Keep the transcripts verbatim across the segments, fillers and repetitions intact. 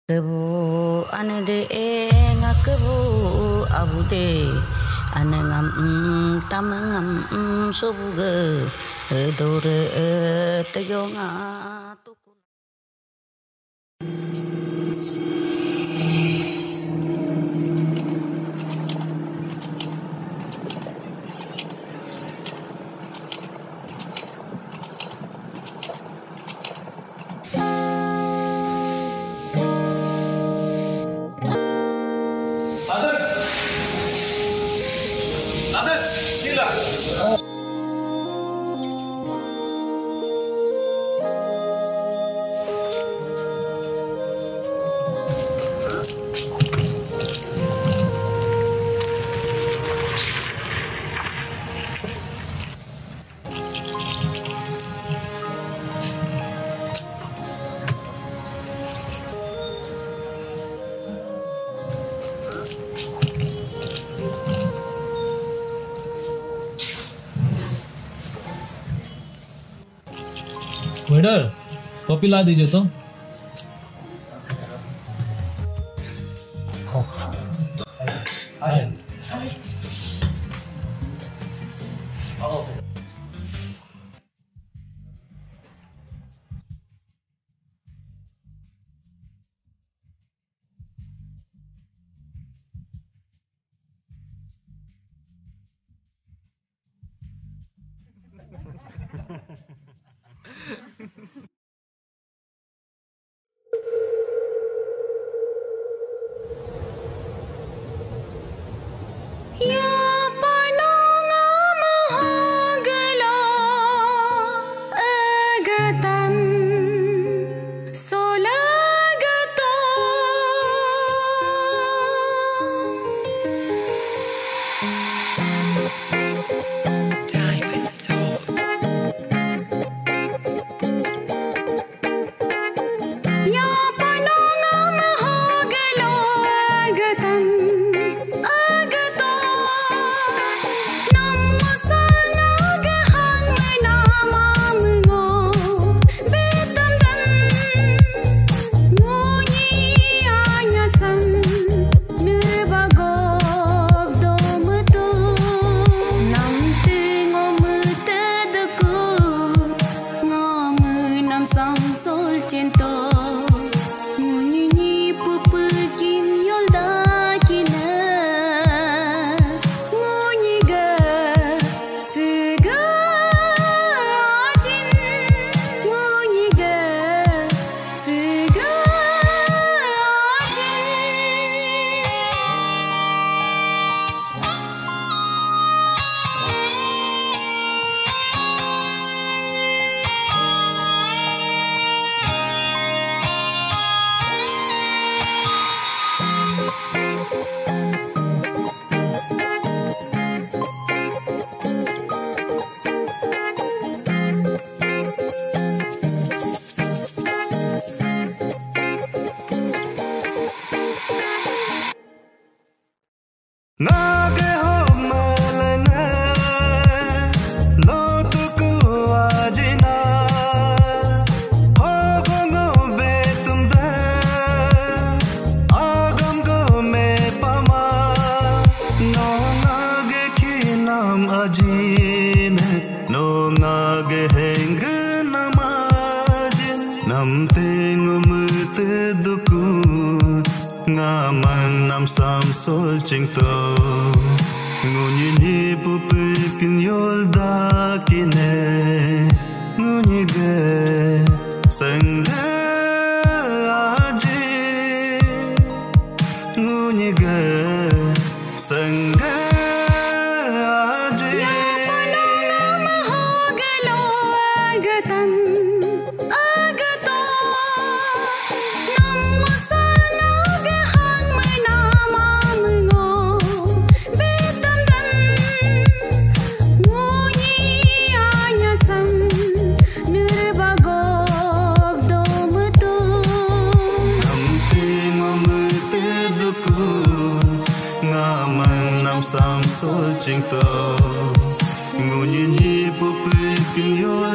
Kebu ane de e nga kebu abu de ane ngam tam ngam sobu ge dore te yo nga tuku. Waiter coffee ला दीजिए तो।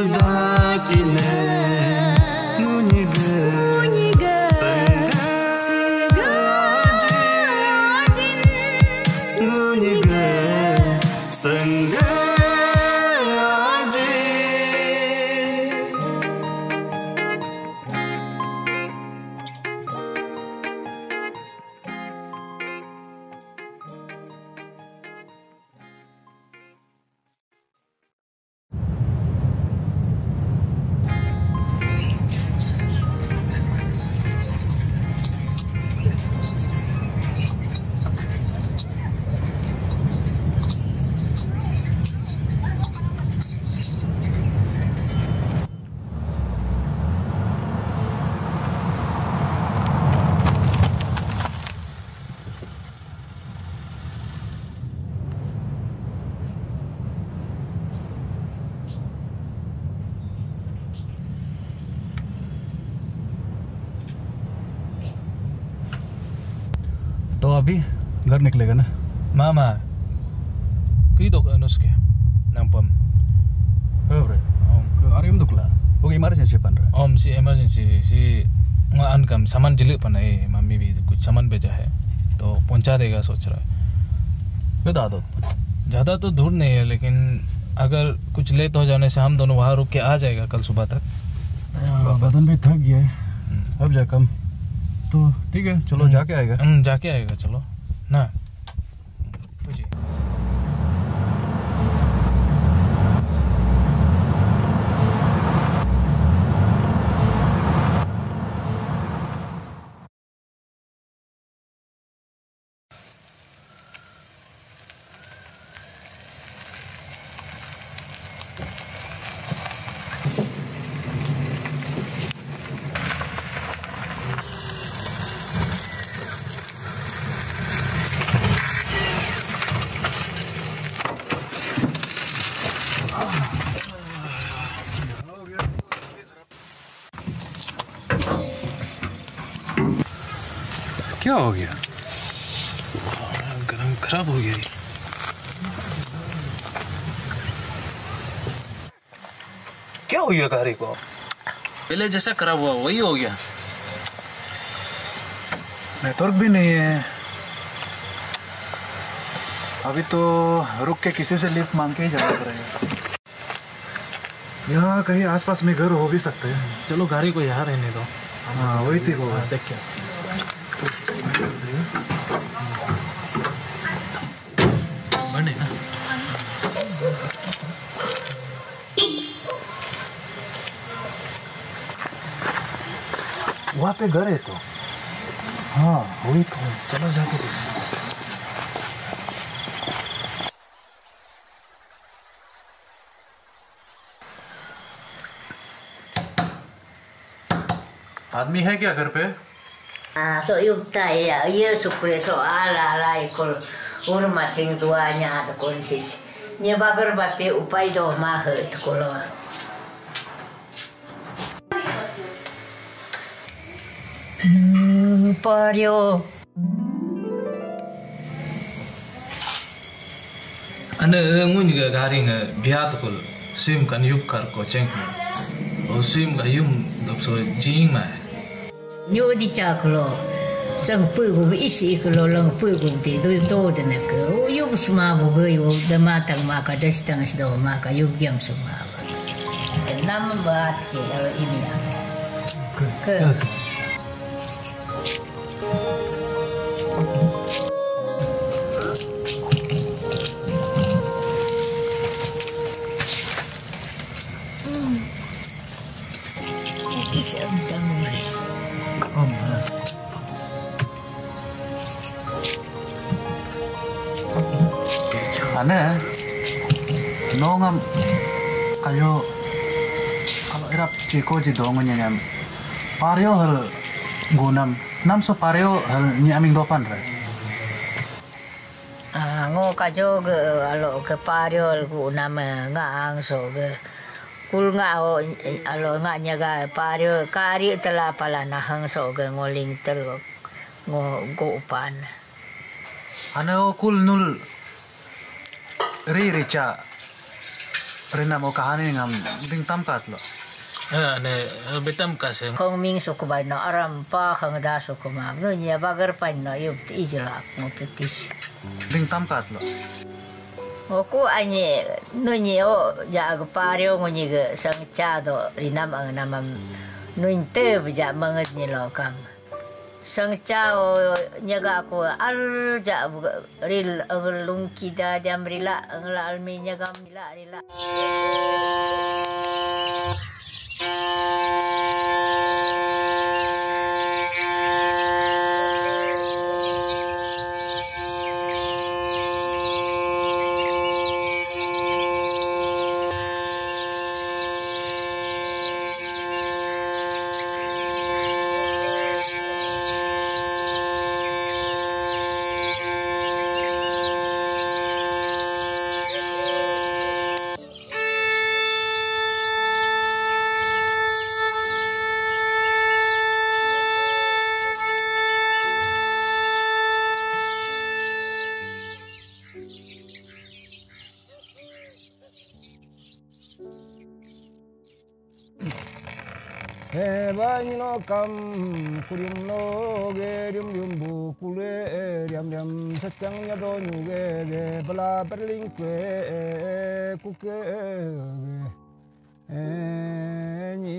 Ngunyiga, sangga तो अभी घर निकलेगा ना मामा की दो नुस्खे Nabam अरे अरे हम दुखला वो इमरजेंसी बन रहा om si emergency si nggak ankam सामान जिले पना है मम्मी भी कुछ सामान भेजा है तो पहुंचा देगा सोच रहा है बता दो ज़्यादा तो दूर नहीं है लेकिन अगर कुछ लेट हो जाने से हम दोनों वहाँ रुक के आ जाएगा कल सुबह तक बदन भी थक गया है अब जा कम तो ठीक है चलो जाके आएगा हम जाके आएगा चलो ना जी क्या हो गया गरम खराब हो गया क्या हो गया गाड़ी को पहले जैसा खराब हुआ वही हो गया नेटवर्क भी नहीं है अभी तो रुक के किसी से लिफ्ट मांग के ही जाना पड़ेगा यहाँ कहीं आसपास में घर हो भी सकते हैं चलो गाड़ी को यहाँ रहने दो हाँ वही थी वो देख क्या बने ना वहाँ पे घर है तो हाँ वही तो चलो जाके देखो आदमी है क्या घर पे Ah, so yung tayo, iya supre so ala ala ikol urma sing tuanya ada konsis. Nya bagar bape upay do mahet kolo. Hmm, paryo. Ane ngun ga gari nga biat ko sim kan yup kar ko cheng o sim ga yum dop so jing ma Nyo di cha kolo. Sang pui go isi kolo lang pui go ti do do de na ko. O yum suma bo go yo de matang ma ka destang do ma ka yum yang suma. Nam ba ke alo ini ya. Ke. Isang tamuri. Om aneh nongam kayo kalau irap ciko ji dongonya nyam pario hal gunam nam so pario hal nyaming dopan re Ah, ngo ka jo ge alo ke pariol ku nama nga ang so ge kul nga o alo nga nya ga pario kari tela pala na hang so ge ngoling tel ngo go pan. aneh o kul nul ri rica rena mo kahani ngam ding tamkat lo ane betam ka se Kong ming so ko ba na aram pa khang da so ko ma no nya bagar pan no yup ijla mo petis. ding tamkat lo Oku anye nunyi o ja ga pario ngunyi ga sang cha do rinam ang namam nun te ja mangat ni lo kang sang cha o nyaga ko al ja ril ang lungki da jam rila ang la almi nyaga mila rila Banyo kam kurim lo ge rim rim bu kule riam riam sacang nyado nyuge ge bala berling kwe kuke ni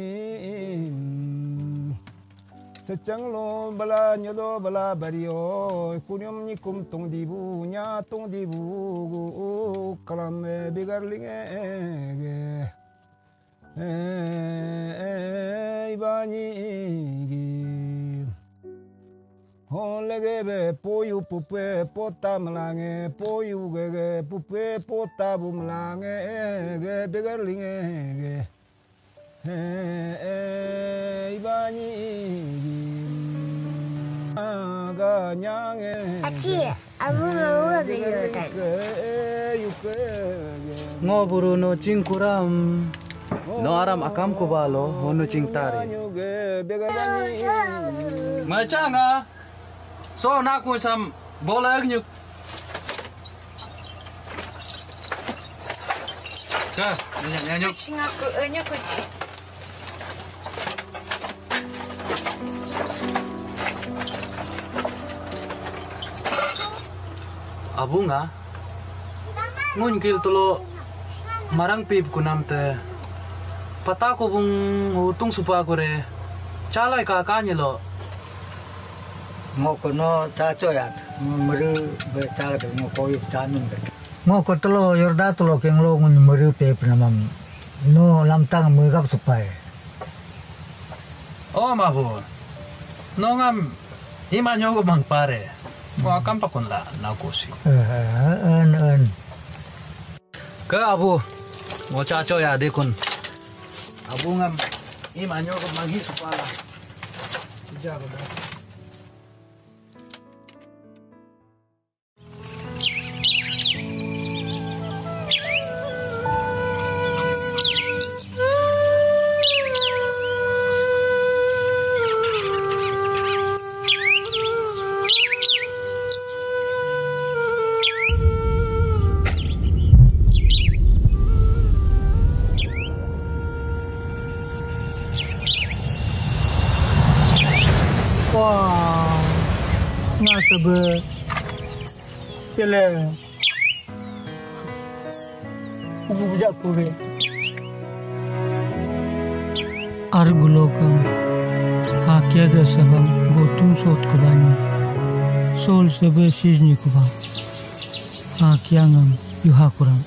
sacang lo bala nyado bala bario kurim ni kum tong dibu nya tong dibu kalam bigarling ge ibani holege be poyu pupe pota melange poyu gege pupe pota bumlange ge begarlinge ge ibani aga nyange Aci, abu mau beli tadi. Ngoburu no cingkuram no aram akam ko balo hono cingtari macanga so na ko sam bola agnyuk ka nyanyuk Cinga ko enya ko ci. abunga ngunkil tulo marang pip kunam te pata ko bung hutung supa ko re chalai ka kanya lo ngo ko no cha cho ya meri be cha ke ngo ko yu cha min ke ngo ko tlo yorda tlo ke nglo ngun meri pe pnamam no lam tang mu gap supai oh mabu no ngam ima nyogo bang pare ko akam pa kun la na ko si en en ke abu ngo cha cho ya de kun abu ngam ima nyogo magi supala jago da wah ngasa be pele ubu bijak pure argulokam hakyaga sabam Gautam sot kubani sol sebe sizni kuba hakyangam yuhakuram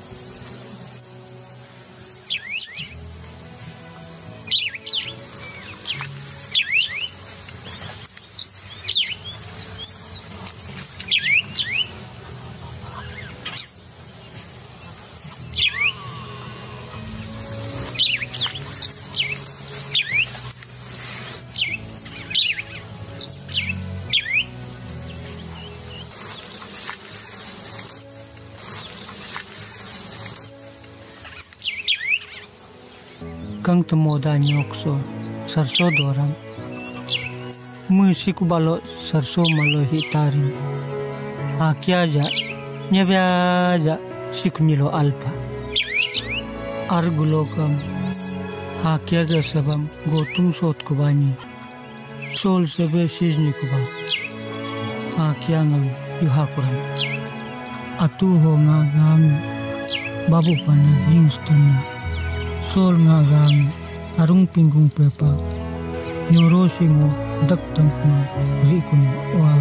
kang temoda nyokso sarso doram musi ku balo sarso malo hitarin akya ja nyabya ja sikmilo alpa argulokam akya ga sabam Gautam sot kubani sol sebe sizni kuba akya ngam yuhakuram atu ho nga ngam babu pana Winston sol nga gang arung pinggung pepa nyoro singo dak tangkna rikun wa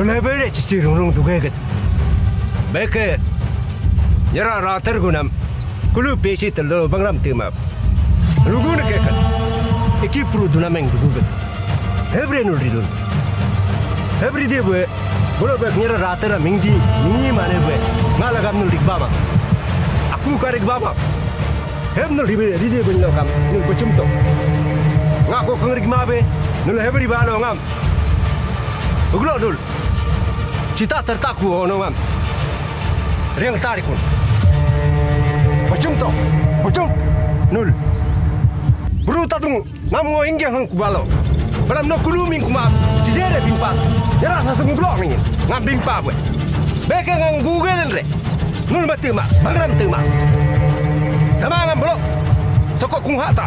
Nolai bere cici rung tu kaget. Beke nyara rater gunam. Kulu pesi telur bangram timap. Lugu nak kaget. Iki puru dunameng lugu. Every nol ridun. Every day gue. Kalau gue nyara rater minggi mingi mana gue. Ngalagam nol Bamang. Aku karik Bamang. Heb nol ribe ride gue nyokam nol bacum to. Ngaku kengerik mabe. Nol every balo ngam. Uglo nol. Cita tertaku ono ngam. Riang tarikun. Bacum to. Bacum. Nol. Buru tatung namu ingin hang kubalo. Balam no kuluming kumap. Cijere bingpat. Jara sasung glok ni. Ngam bingpa we. Beke ngang Google re. Nol matema. Bangram tema. Sama ngam blok. Sokok kung hata.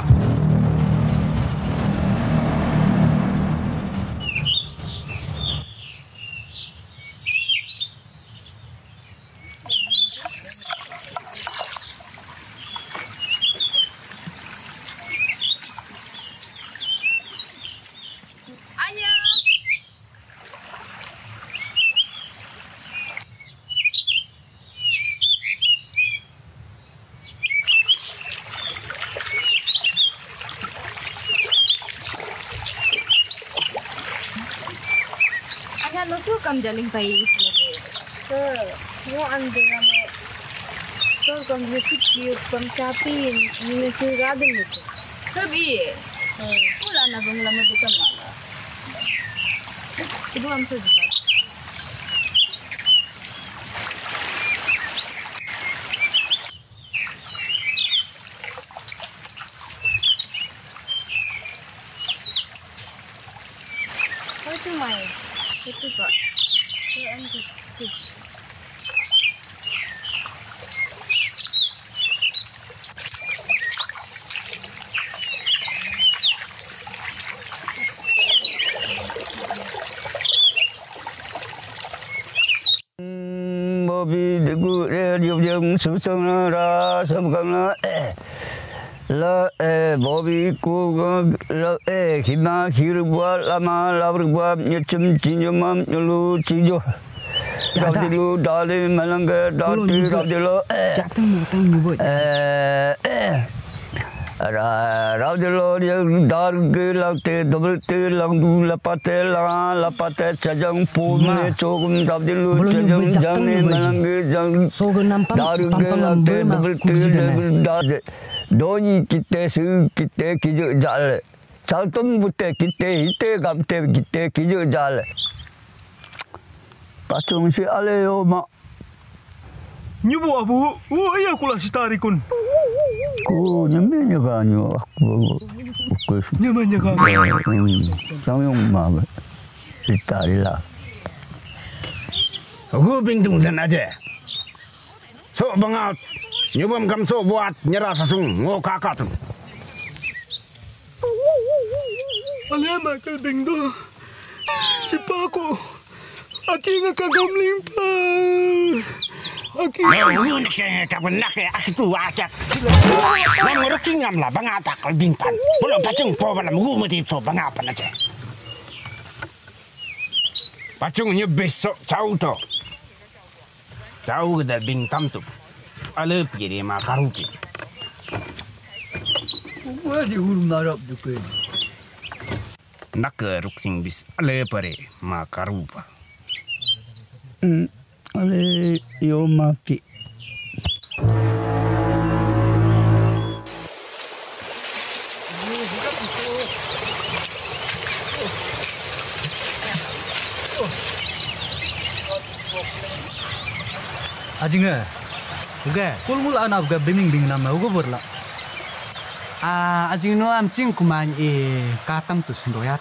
Kam jaling pai isme ke mo ande nama so kam resip ki kam chapi ni se gadel ni tabi pula na bang lama dukan mala ibu am se jika Itu mai itu pak Techi. Bobby degu radio jam susung ra sabkam la eh Bobby ku la eh hina hirwa lama labrwa nyecem cinyam nyulu cijo Rabdilu dali melangga dati rabdilu eh Jatang matang nyebut eh Rabdilu dia darge langte double te lang du lapate la lapate sajang pune chokum rabdilu sajang jangne melangga jang sogan nampak darge langte double te dade doni kitte su kitte kijo jal saltum butte kitte hite gamte kitte kijo jal Pacung si aleo mak. Nyubu abu, oh ayah kula si tarikun. Ku nyamanya kanyo aku aku. Nyamanya kanyo. Samyong mak. Si tarila. Aku bingung dan aja. So bangat. Nyubam kam so buat nyerah sasung ngo kakak tu. Alah makal bingung. Si Paku. Aki nga kagamling pa. Aki nga. Ngayon na kaya kabenak ya aku aja. Nang ruking ngam lah bang atak bingpan. Belum pacung po balam gumati so bang apa aja. Pacungnya besok jauh to. Jauh dari bingtam tu. Ale piri makaruki. Wajib huruf narap dukun. Nak ruking bis ale pare makarupa. Hmm, ale yo maki. Ajinga, uga, kul mul anak uga biming bing nama uga berla. Ah, ajing no am cing kuman e katam tu sundoyat.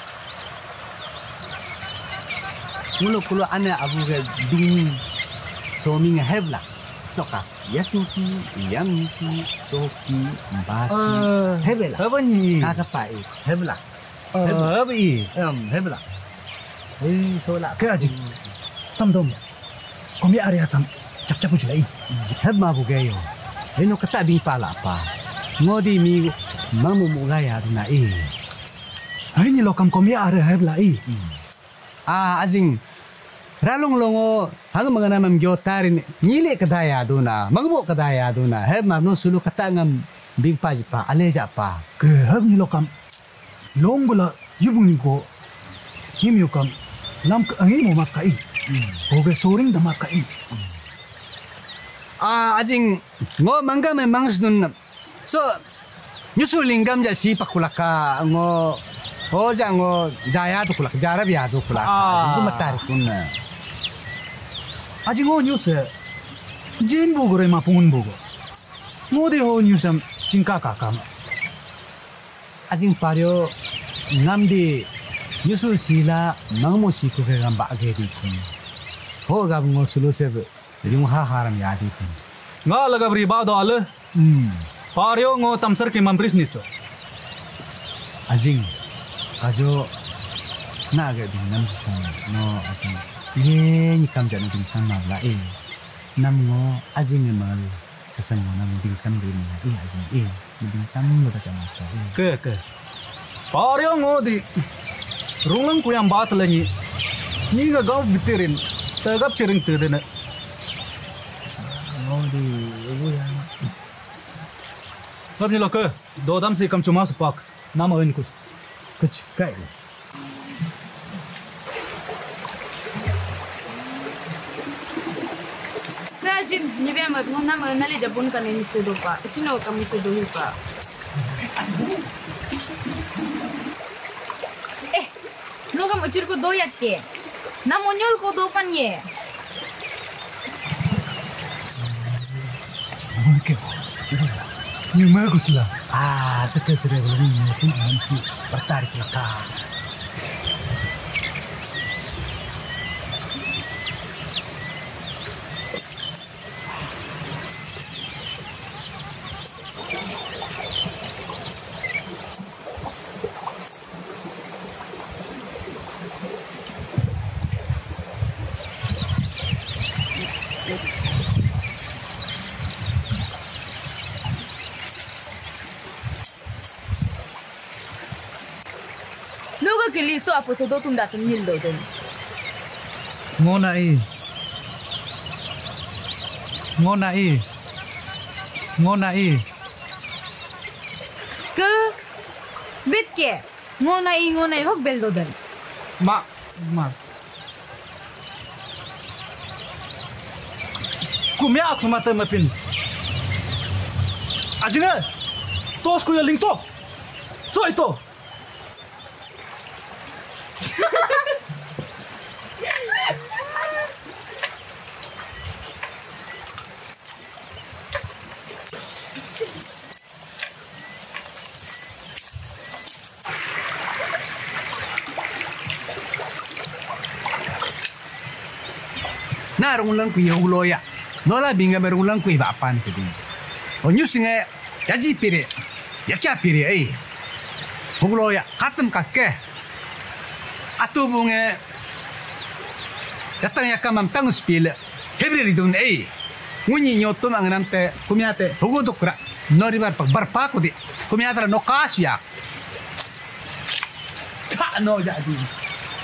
Mulu kulu ane abu ga bing somi nga hebla. Soka, yasinki, yamiki, soki, baki, hebla. Apa ni? Kakapai, hebla. Apa ni? Um, hebla. Eh, sola. Kerajin, samdom. Kami area sam, cap cap ujulai. Heb ma bugayo. Eno kata bing pala pa. Ngodi mi mamu mugaya na eh. Ay ni lokam kami area hebla eh. Ah, azing Ralong longo hang mangana mam gyotarin nyile kadaya duna mangbo kadaya duna heb mamno sulu kata ngam big pa jipa aleja pa ke heb ni lokam longola yubung ko him yukam lam ka angin mo makai oge soring da makai ah ajing ngo mangga me mangsdun so nyusul lingam ja si pakulaka ngo oh jango jaya tu kulak jara biya tu kulak itu matari kunna aji ngo news jin bogo re ma pungun bogo ngo de ho news am cingka kakam ajing paryo ngamdi nyusul sila mangmo siku ke gamba ge di kun ho gab ngo sulu se ring ha haram ya di kun nga laga bri ba do ale hmm paryo ngo tamsar ki mampris nicho ajing kajo na ga din nam sa no ajing ye ni kam jana din kam mabla e nam ngo ajing mal sa san mo nam din kam din na e ajing e din kam mo ta sama ta ke ke paryo ngo di rungang ku yang bat lani ni ga gaw bitirin tagap chiring te dena ngo di bu ya gab ni lo ke do dam si kam chuma supak nam awen kus kuch kai Rajam, ni biar mat ngona mana le jabun kan ini sedopa. Cina kami sedohi pa. Eh, no kamu ucur ko do yak ke. Nam onyol ko do pan ye. Oke, ni bagus lah. Ah, sekarang saya belum ni pun masih tertarik lah. Kili so apa tu do tunda tu nil do den. ngona i ngona i ngona i Ke bit ke ngona i ngona i hok bel do den. ma ma kumya aku mata mapin ajinga tos ku yaling to so itu Na rungulan ku yahulo ya. Nola binga berungulan ku iba apan ke din. O nyusinga yaji pire. Ya kya pire ai. Hulo ya katem kakke. Atu bunga datang ya kamam tang spil. Hebri ridun ai. Munyi nyoto manganam te kumiate hugo dokra. Nori bar bar pa ko di. Kumiata no kas ya. Ta no jadi.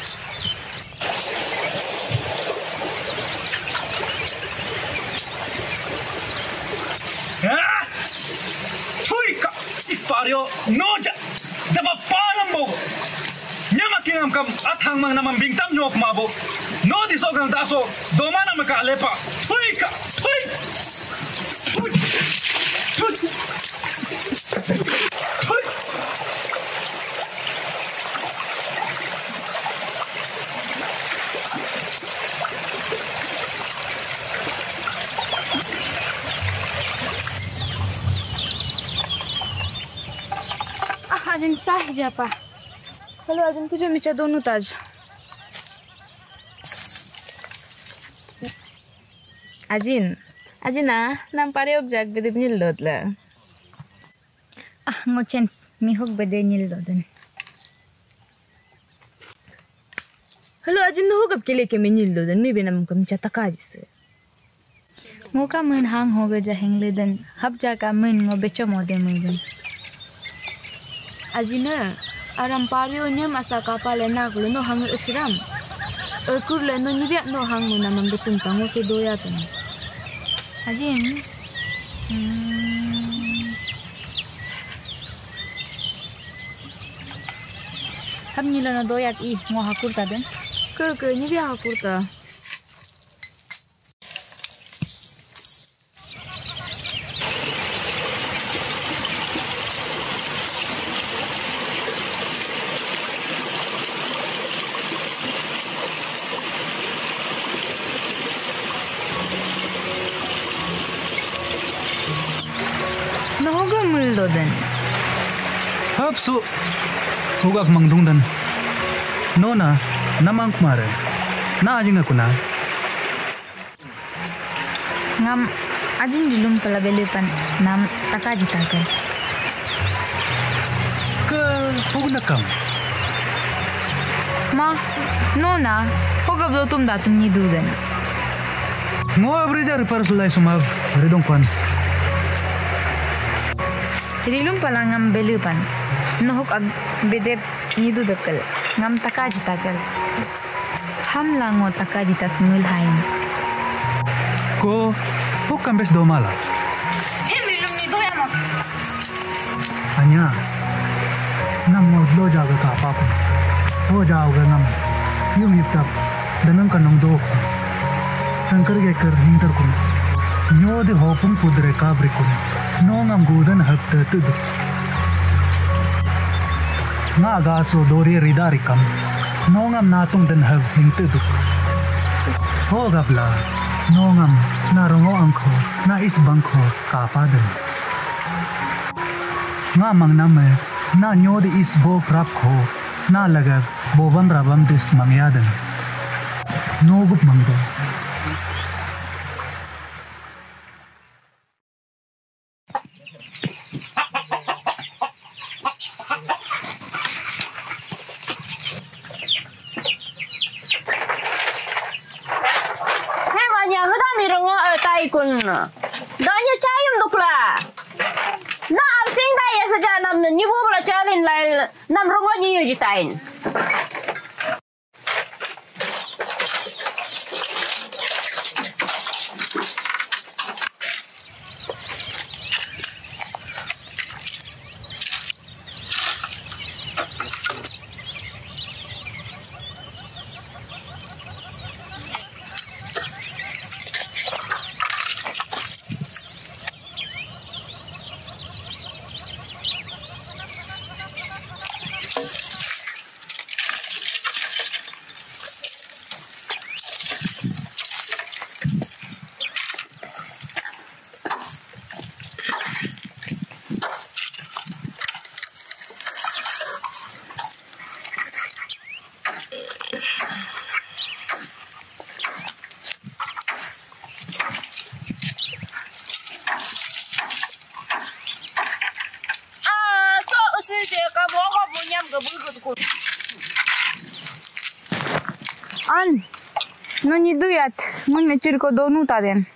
Paryo noja daba param bo nyama kingam kam athang mang namam bingtam nyok mabo no di so gang daso domana maka lepa hui ka hui hui hui Ajin sah japa. Kalau ajin kujo mica donu taj. Ajin, ajin ah, nampare ok jag bedib nil dot la. Ah, no chance, mi hok bede nil dodan. Kalau ajin no hok ab kele ke nil dodan, mi benam kam mica Takar jise. Muka mun hang hoga jaheng ledan, hab jaga mun ngo becho mode mun. Ajina, aram pario nya masa kapal na kulo no hangul uciram. kurle no nyibiak no hang mo namam betung tango se doya tan. Ajin. Ham nila na doyak i ngo hakur ta den. Ke ke nyibiak hakur ta. Dan Hap su hugak mangdung dan nona namang kumare na ajing aku na ngam ajin dilum pala belepan nam takaji takar ke hugnakam ma nona hugab do tum datum ni dudan ngo abrija repair sulai sumab redong kwan Rilum pala ngam belepan nohok ag bedep nidu dakal ngam takaji takal ham lango takaji tasmul hain ko huk kambes do mala hem rilum ni do yama anya nam mo lo jaga ka pa ko ho jaoga nam yum yiptap danam kanong do shankar ge kar hintar ko nyo de hopum pudre ka brikun no ngam gudan hakta tud na gaso dori ridari kam no ngam natung dan hag hingtu duk ho gabla no ngam na rongo angko na is bangko kapadan nga mang name na nyodi is bo prap ko na lagab boban rabam dis mangyadan no gup mangdo Danya cayum dukla. Na absing daya saja nam nyibu bela calin lain nam rongo nyiu jitain. An, no ni duyat, mun ne cirko donu taden.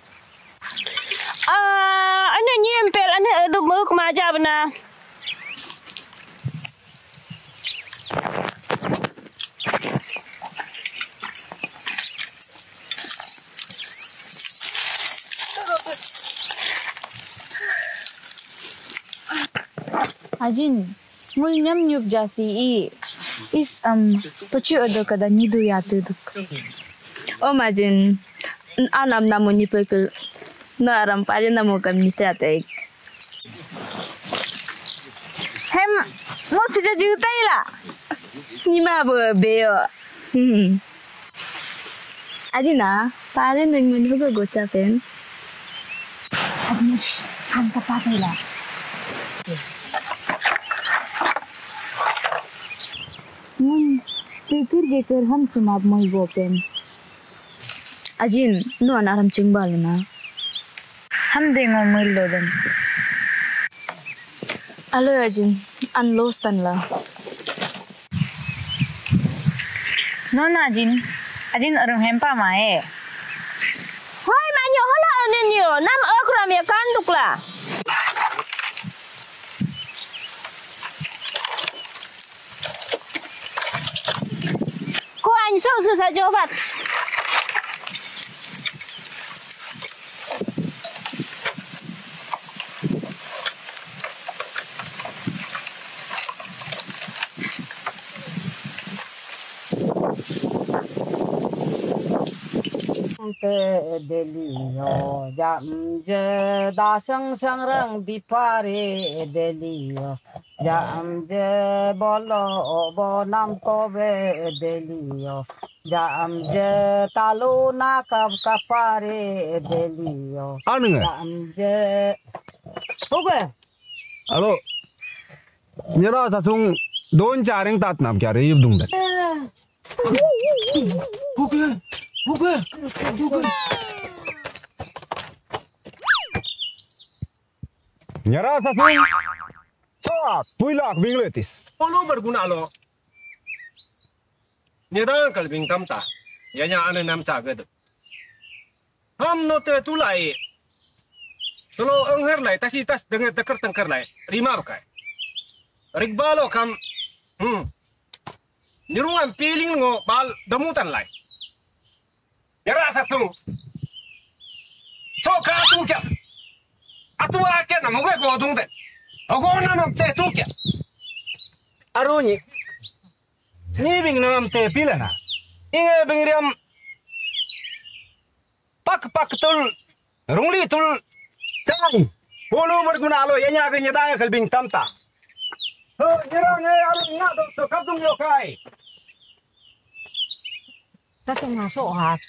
Ah, ane nyempel, ane edu muk maja bena. Ajin, mul nyam nyup jasi i. Is um pacu ada kada ni duyat duk. Oh majin, anam namu ni pekul. Na aram pare namu kam ni tatek. Hem, mo sija juta ila. Ni ma bo beo. Hmm. Ajina, pare nung mun hugo gocha pen. Agnish, anta patila. Mun fikir gekar ham sumab moi gopen. Ajin, no anaram cingbal na. Ham dengo mil loden. Alo ajin, an lost tan la. No na ajin, ajin orang hempa mae. Hoi manyo hola onenyo, nam okram ya kanduk la. Ko 手是才九百。 Te delio jam je da sang sang rang di pare delio jam je bolo bo nam ko be delio jam je talu na kap kapare delio jam je oke Halo Nyara sasung don jaring tat nam kya re yub dung dat Oke Oke Oke Nyara sasung Cak puilak bingletis Olo berguna lo Nyara kalbing tamta Yanya ane nam cagad Ham note tulai Tulo engher lai tasi tas dengan tekar tengkar lai Rima bakai Rigbalo kam Hmm Nirungan piling ngo bal damutan lai Nyara sasung Cok atu kya Atu akya na moge ko dung de Ako namam te tu kya Arunyi Ni bing namam te pilana Inge bingriam Pak pak tul Rungli tul Cang Polo berguna lo Yanya akan nyedaya kalbing tamta Oh nyerang eh arun nga do to kaptung yokai Sasang masuk hat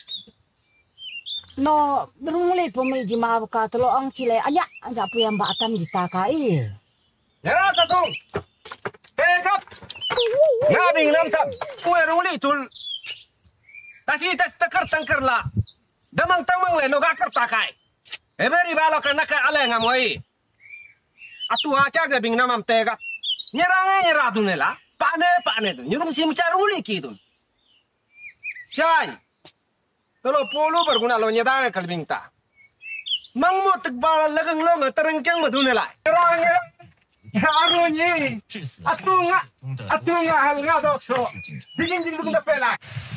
no rungli pumi jima buka telo ang cile aja aja pu yang batam ditakai Nyara sasung Tegap Ngabing lamsam Uwe rungli tul Tasi tas tekar tangkar la Damang tamang le no gakar takai Eberi balo ka naka ale ngamoi Atu hakya gabing namam tegap Nyerang nyerah dunela Pane pane tu Nyurung si mecar uli ki tu Chan Kalau polo berguna lo nyedang kalbing ta Mang mo tegbal lagang lo ngeterengkeng madunela Nyerang Ya arunyi Atu nga Atu nga hal nga dokso Bikin jing bukun tapela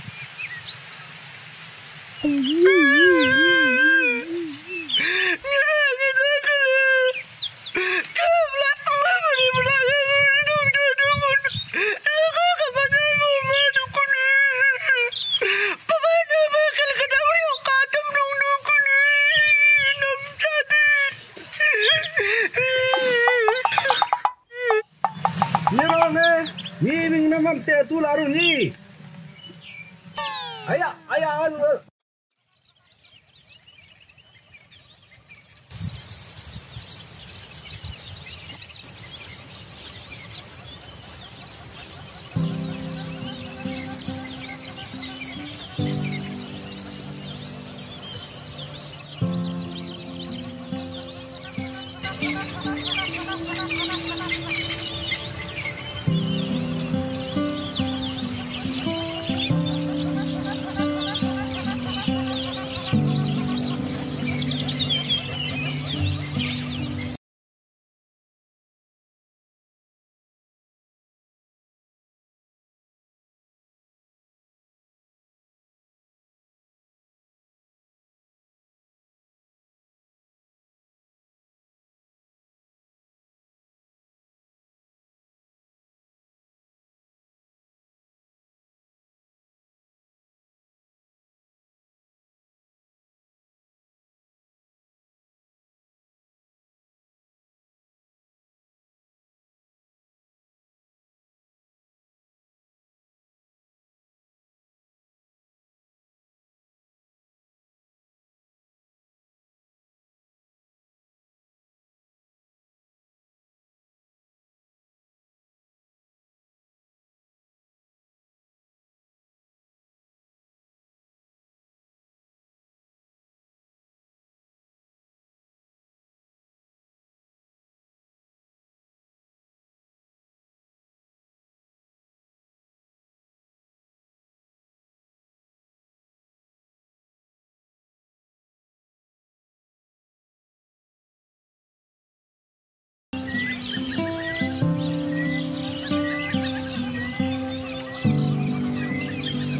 Nyerang nyerang kalbing Kabla mamuri belaga Dung dung dungun Lagu kapan aku madukun Pemana bakal kedawri Kadam dung dukun Nam jati Nyerone Ngibing namam te tu laru ni Ayah Ayah anu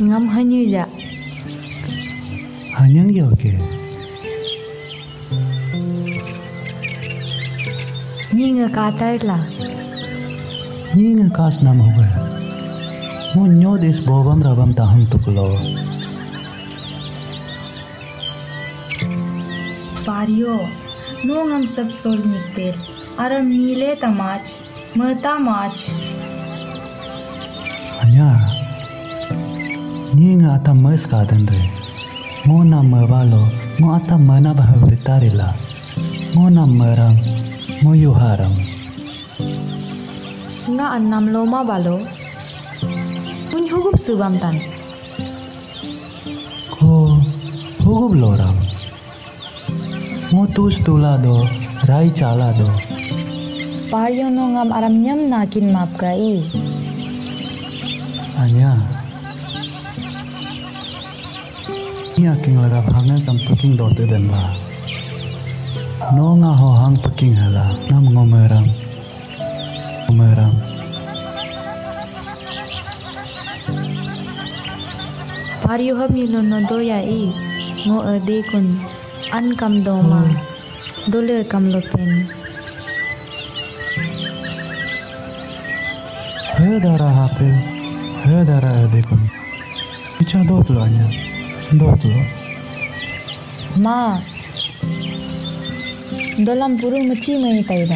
ngam hanyu ja. Hanyang yoke. Ni nga katai la. Ni nga kas nam hoga. Mo nyo des bobam rabam tahun tuklo. Pario, no ngam sab sol nikper. Aram nile tamach, mata mach. Anya. Ni nga ata mas kadan re. Mo na mawalo, mo ata mana bahabritarila. Mo na maram, mo yuharam. Nga annam loma balo. Mun hugub subam tan. Ko hugub loram. Mo tus tulado, rai calado. Pario no ngam aram nyam nakin map kai. Anya. Ni aking lagap hangal kam peking dote dan ba. No nga ho hang peking hala, nam ngomeram. Ngomeram. Pario hab ni no do ya i. Ngo ade kun an kam doma. Dole kam lopen. He dara hape. He dara ade kun. Icha dot lo anya. Dot lo. Ma. Dolam puru machi mai taida.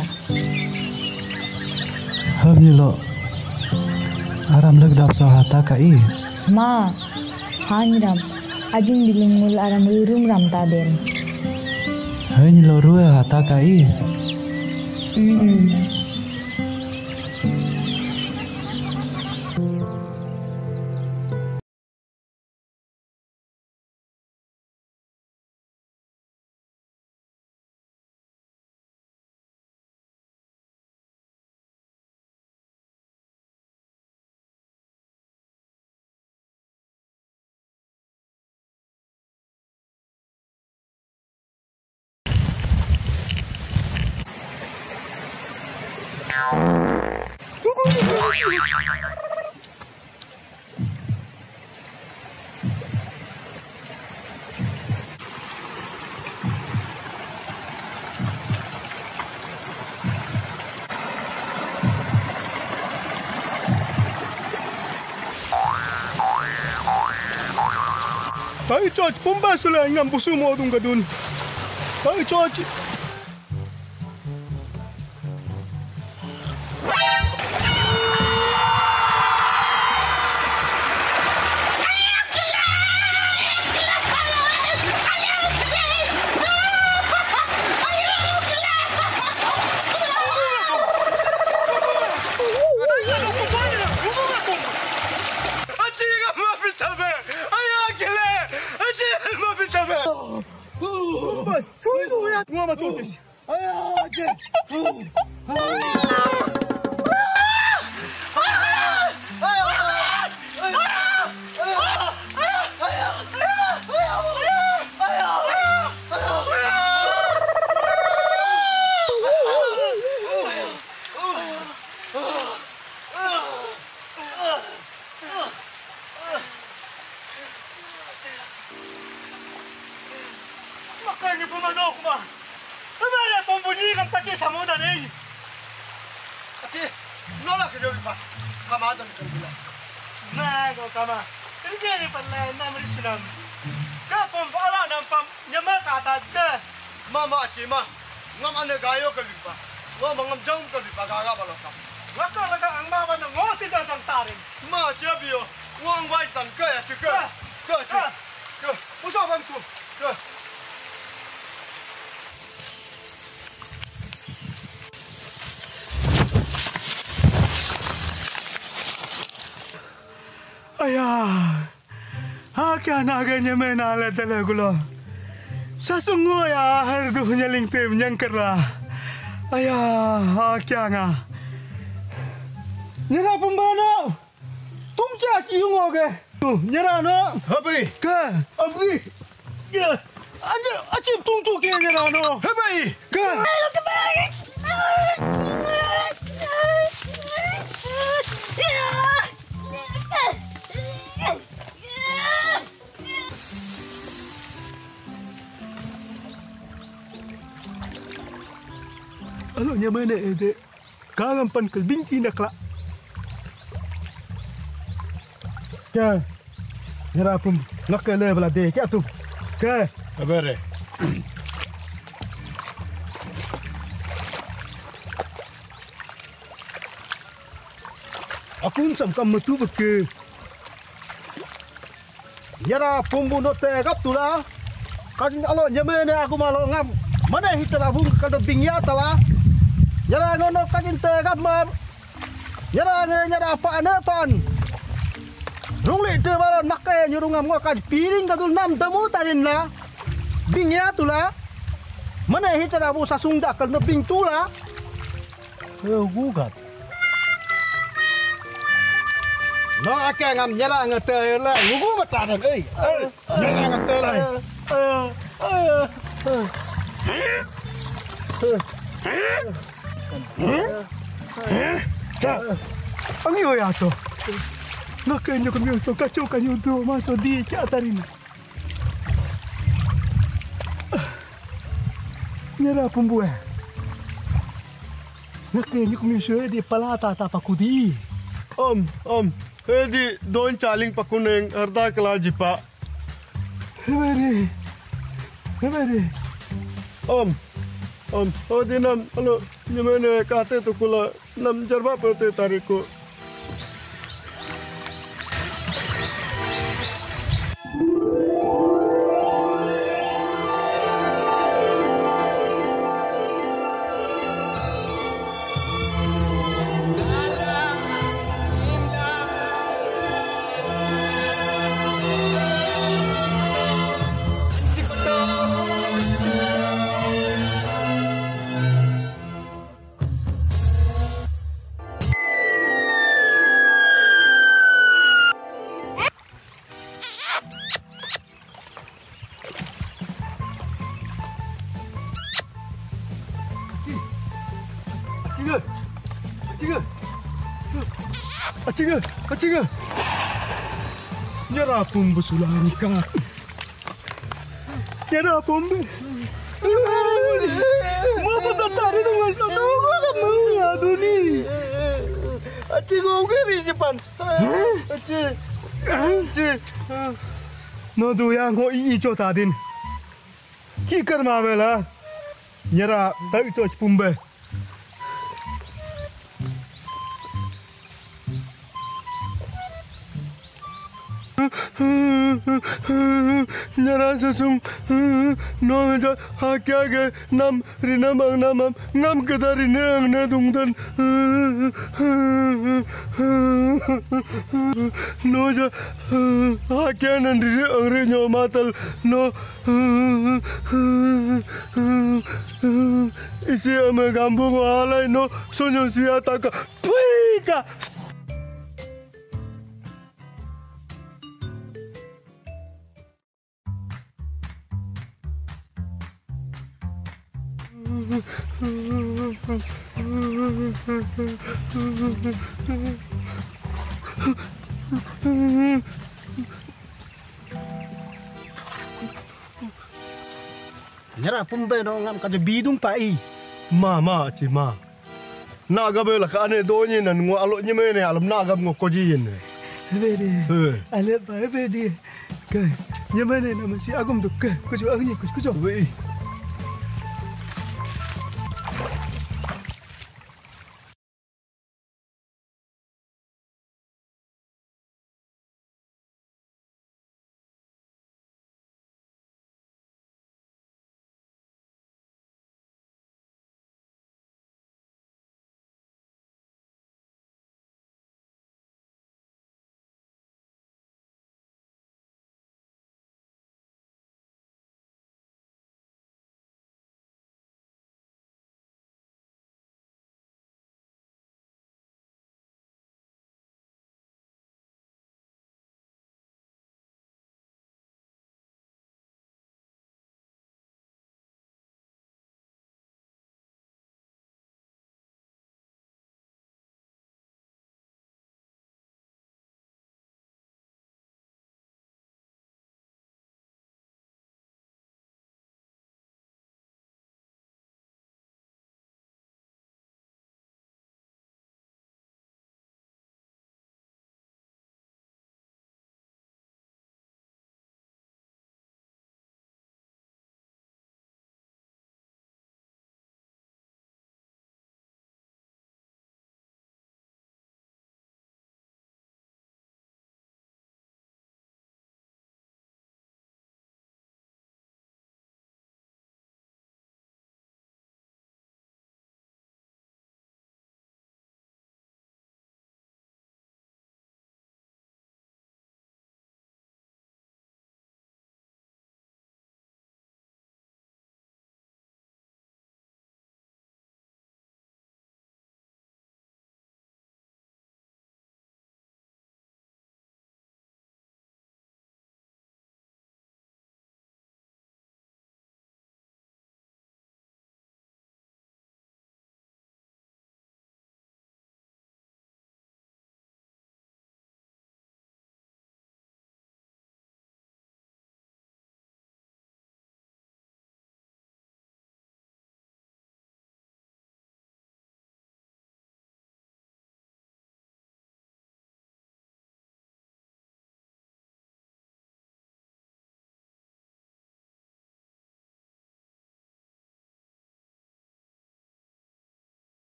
Hab ni lo. Aram leg dap so hata ka i. Ma. Hangram. Ajing dilungul aram rum ram taden. He ni lo ruwe hata ka i. Mm. Bagi George, pembasulah ngam busu Modon kadun. Bagi George. Makanya pemanok mah. Apa pembunyi kan Techi sama Modon ni? Techi, nolak kerja apa? Kama ada macam bila. Nah, kau kama. Kerja ni pernah nama Islam. Kau pembala nampak nyamak kata ke? Mama Techi mah, ngam ane gayo ke lupa. Ngam ngam jom ke lupa gaga balokam. Waktu lagi ang mama nak ngosi jangan tarik. Ma jebio, ngam wajib tan ke ya ke? Ke ke ke. Usah bantu. Ke. Ayah, क्या नागन्य में नाले तले गुलो ससुंगो या हर दुनिया लिंग पे menyang kerla ayah क्या nga nyara pembana tum cak yung oge tu nyara no habai ke abri ya anja acip tung tu ke nyara no habai ke alo nya mana ede kangan pan kel binti nakla ya nyara pum nakale bala de kya tu ke abere aku sam kam tu ke nyara pum bu note gap tu la kan alo nya mana aku malo ngam mana hitara bung kada bingya tala nyara ngono kajin te gap ma nyara nyara apa ane pan rungli te bala nakke nyurungam ngo kaj piring kadul nam tamu tarin la bingya tula mana hitara bu sasung da kan bing tula eh gugat no ake ngam nyara ngate la ngugu mata dan ei nyara ngate la Ang iyo yato. Nakanyo kami so kacho kanyo do maso di kya tarin. Nyara pumbué. Nakanyo kami so di palata ta pakudi. Om om edi don chaling pakuneng arda kala jipa. Hebere. Hebere. Om om odi nam alo nyemene kate to kula nam jarba pote tariko. Aciga, aciga. Nyara pum busulan ka. Nyara pum. Mau patari dengan nunggu kamu ya duni. Aciga ugeri Jepang. Aci, aci. No do yang ho i cho tadin. Kikar mawela. Nyara tahu itu pumbe. Nyara sasung no ja hakya ge nam rinam namam ngam kadari nang na dungdan no ja hakya nan ri angre nyo matal no isi ame gambu alai no sonyo siata ka puika Nyara pumbe no ngam kaje bidung pai. Ma ma ci ma. Naga bela ka ane donye nan ngo alo nyemene alam naga ngo kojiin. Bede. Ale ba bede. Ka nyemene na masi agum duk ka. Kujo agni kujo kujo. Wei.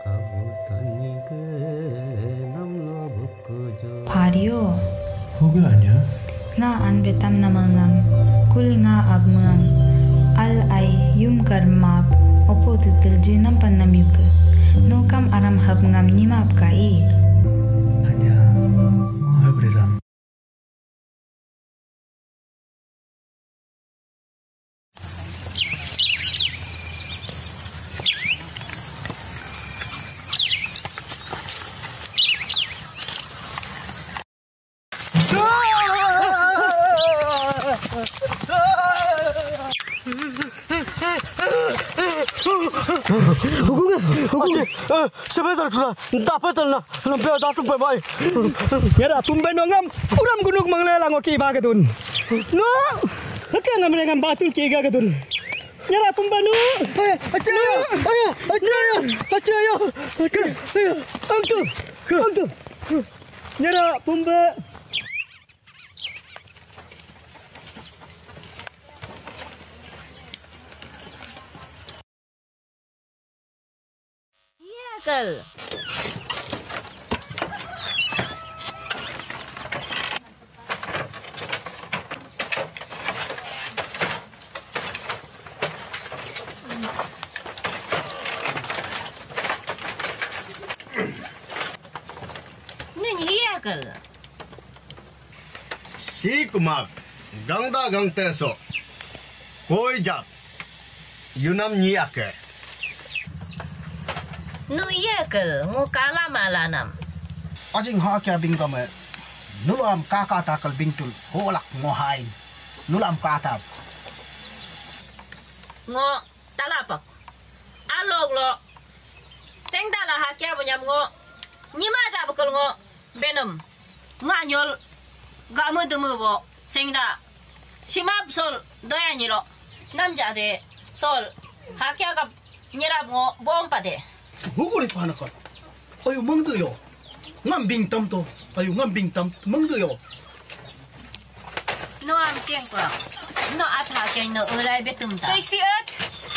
Pario. Hugo aja. Nga an betam namangam. Kul nga abmam. Al ay yum karmap. Opo titil jinam panam yuke. No kam aram hab ngam nimap kai. Aja. Mau habreram. Hukumnya, hukumnya, sebentar sudah, dapat tanah, nampak datuk berbaik. Ya dah, tumben ngam, uram gunung menglelang oki bagatun. No, kan ngam ngam batul kiga gatun. Ya dah, tumben no. Ayah, acaya, ayah, acaya, acaya, acaya, angtu, angtu. Ya dah, tumben. Kal. Nini ya kal. Si kumag, gangda gangte so. Koi jap. Yunam nyiake. Nu iya kal, mu kala malanam. Ajing ha kya bing kame. Nulam kaka takal bingtul, holak ngohain. Nulam kata. Ngo talapak. Alog lo. Seng dala ha kya bunyam ngo. Nyima ja bakal ngo benum. Nganyol gamu demu bo. Seng da. Simap sol doya nyilo. Namja de sol ha kya gap nyirab ngo bompa de. Hukuri panakal. Ayo mangdu yo. Ngam bing tam to. Ayo ngam bing tam mangdu yo. No am cheng kwa. No atha kya no ulai betum ta. Seksi at.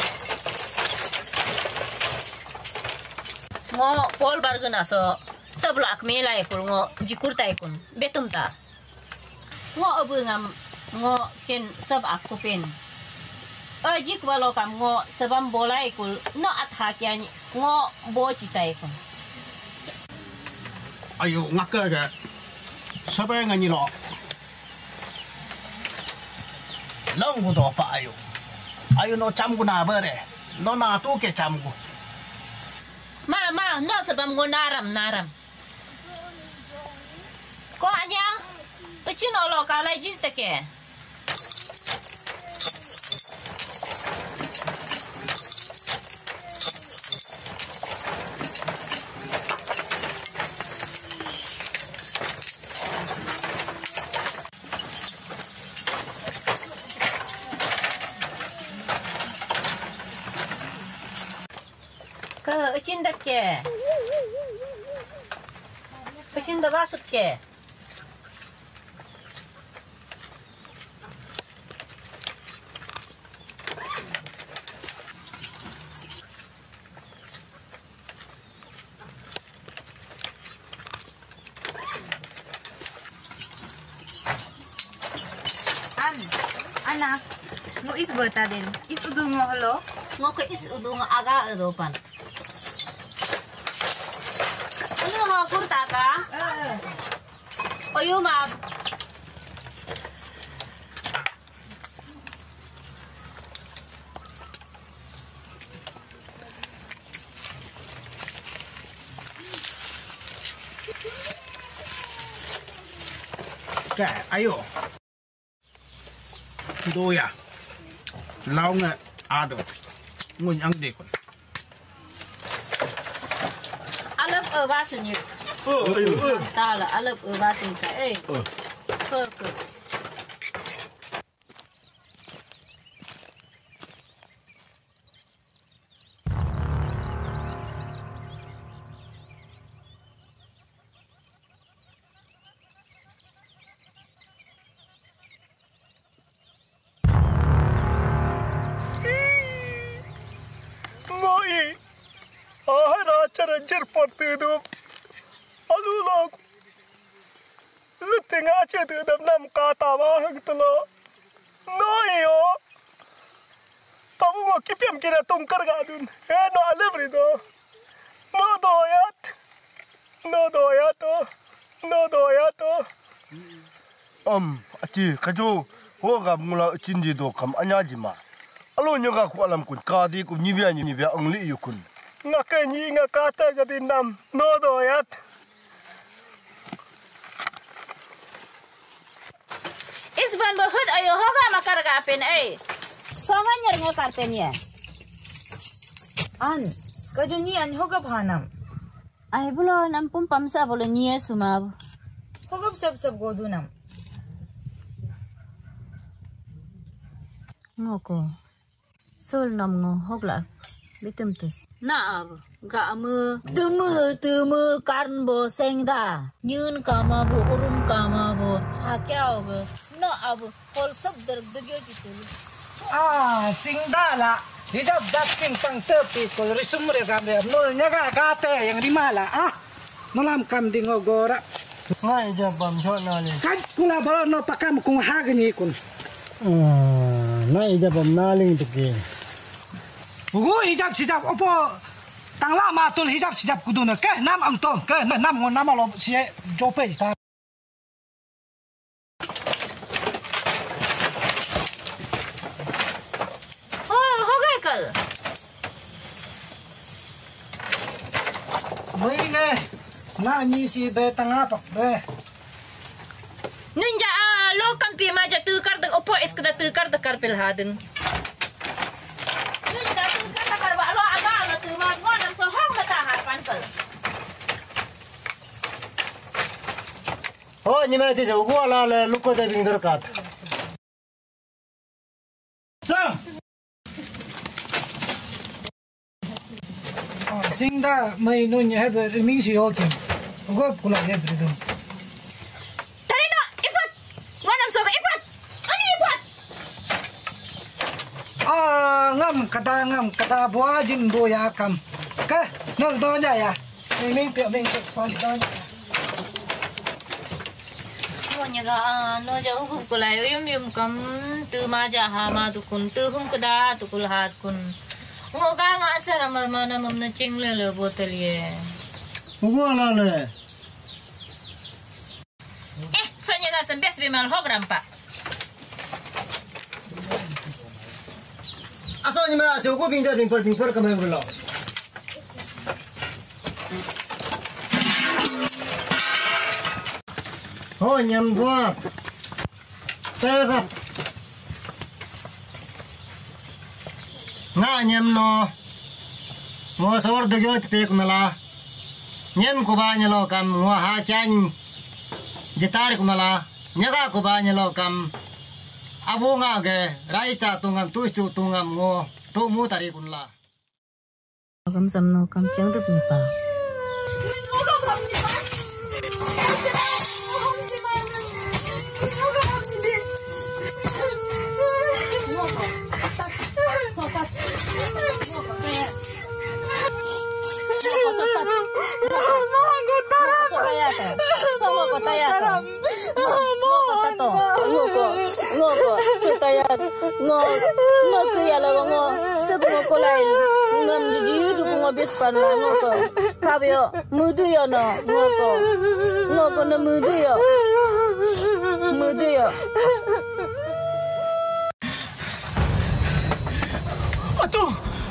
Ngo pol bargana so seblak melai kul ngo jikur tai kun betum ta. Ngo abu ngam ngo ken sab aku pen. Ajik walau kam ngo sebam bolai kul no atha kya ngo bo citai kun. Ayo ngaka ga. Sabai ngani lo. Long bu do pa ayo. Ayo no cham gu na ba de. No na tu ke cham gu. Ma ma no sebam ngo naram naram. Ko anya? Pecin olo kalai jis teke. Ke ecin dak ke. Ecin dak basut ke. An, anak, mo is bata din. Is udu ngo halo. Ngo ke is udu ngo aga edopan. Ano ngo kurta ka? Eh. Oyo ma. Ka ayo. Do ya. Lau nga ado. Ngun ang de kon. Alap e basunyi. Oh, ayo, eh. Tala alap e basunyi ka. Eh. Ke ke. ranger portu tu. Alu log. Lu tengah aja tu dam nam kata wah gitu lo. No yo. Kamu mau kipiam kira tungkar gadun. Eh no alevri do. No doyat. No doyat to. No doyat to. Om, aci kajo. Ho ga mula cinji do kam anyaji ma. Alo nyoga ku alam kun kadi ku nyibia nyibia angli yukun. Ngakanyi ngakata jadi nam. No doyat. Isban bahut ayo hoga makar kapen eh. Songan yer ngakar pen ya. An, kajunyi an hoga bhanam. Ay bulo nam pum pamsa bulo nye sumab. Hoga sab sab godunam. Ngoko. Sol nam ngo hogla. Bitum tus. Naab ga amu tumu tumu karn bo sengda. Nyun kama bo urum kama bo. Hakyao go. No abu kol sab der dugyo gitu. Ah, singdala. Hijab dating tang tepi kol risum re gamre. Nol nyaga kate yang rimala ah. Nolam kam dingo gora. Ngai jabam chona ni. Kan kula balo no pakam kung hagni kun. Ah, nai jabam naling tuki. Ugu hijab hijab opo tangla matul hijab hijab kuduna ke nam am to ke nam ngo nam lo si jope ta. Mai ne na Nyishi be tanga pak be Ninja lo kampi maja tukar deng opo is kada tukar dekar pilhaden Ninja tukar dekar ba lo aga ala tuman ngo nam so hong mata harapan pel Oh nyima ti jo go la le luko de bing derkat Sam Singda mai nun ya be riming si okem gop kula he bridum Tarino ipat ngonam so ipat ani ipat ah ngam kada ngam kada buajin bo ya kam ke nol do nya ya riming pe ming so do nya Ngonya ga no ja hukum kula yum yum kam tu maja ha ma tu kun tu hum kada tu kul hat kun Ngoga nga asar amar mana mamna chingle le botol ye. Ugo la le. Eh, sonya ga sembes be mal hogram pa. Aso nyima se ugo bing bing per bing per kamay bulo. Oh nyam gua. Tera. Nga nyem no mo Sohr Degio pek nala nyem ko ba nyalo kam ngo ha chan jitar ko nala nyaga ko ba nyalo kam abu nga ge rai cha tungam tu stu tungam ngo tu mu tari kunla Kam samno kam chang rup ni pa Sama ko tayat. Ngoko ngoko ngoko tayat ngo ngo kuya la ngo sebelum ko lain ngam ji du ko bis pan la ngoko kabyo mudu yo no ngoko ngoko na mudu yo mudu yo Atu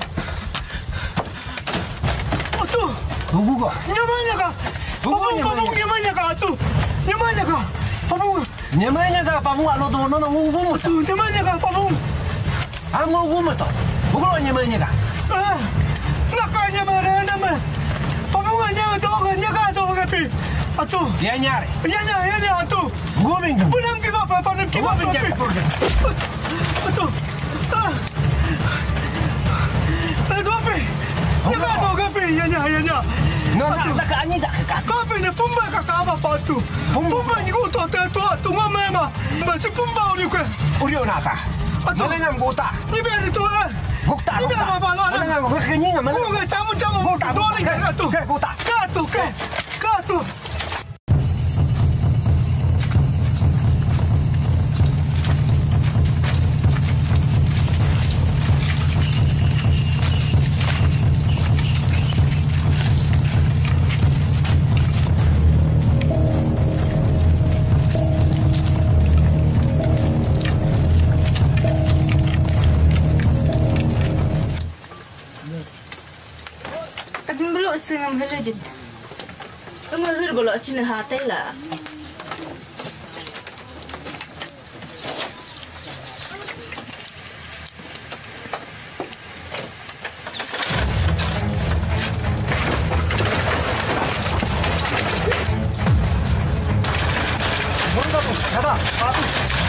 Atu Bugo Nyamanya ka Pabung pabung nyamanya ka atu Nyamanya ka Pabung nyamanya ka pabung alo do no ngugu mo tu nyamanya ka pabung ang ngugu mo to bugo nyamanya ka ah nakanya mara nama pabung nya to nya ka to ka pi atu ya nyare ya nya ya nya atu gubing pulang ki ba panam ki ba atu ah atu pi nya ka to ka pi ya nya ya nya no na ka ani da ka Kape ne pumba ka kama patu. Pumba ni ko to te to tu ma mema. Ba si pumba uri ko. Uri onata. No le ngam gota. Ni be ni to. Gautam. Ini apa balon? Mana ngau kenying mana? Kau nggak camu camu. Gautam. Doli kan tu. Gautam. Katu ke. Katu. Sengam helajin. Kamu hur bolak cina hatai lah. Munda tu, ada, satu.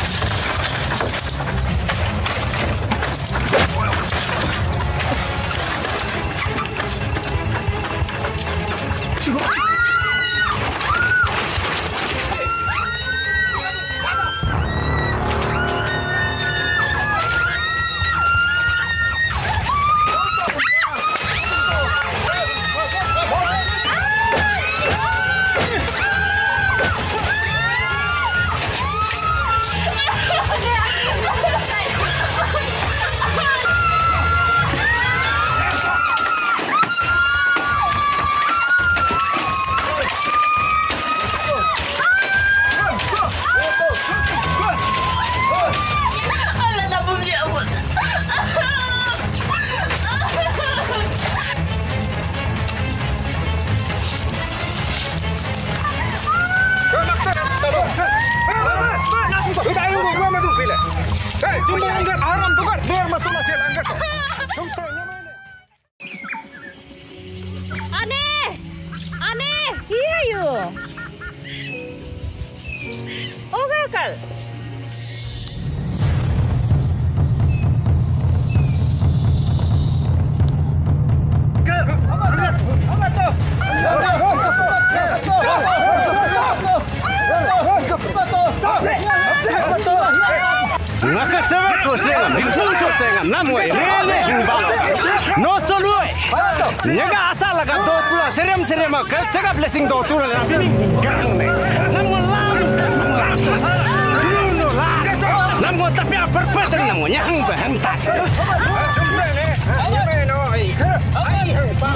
Nyaga asal laga do pula serem serem ka jaga blessing do tu la sini gang ne namu lam lam sunu la namu tapi apa petang namu nyang bahang ta jumpa ne ya me no ai ai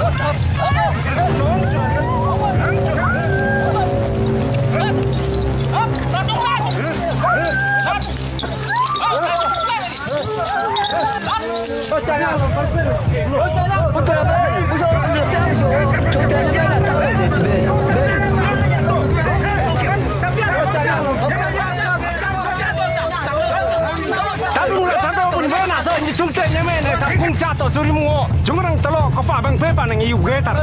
Kung jatuh suri mu, cuma orang telok kopa bang pepa nang iu getar.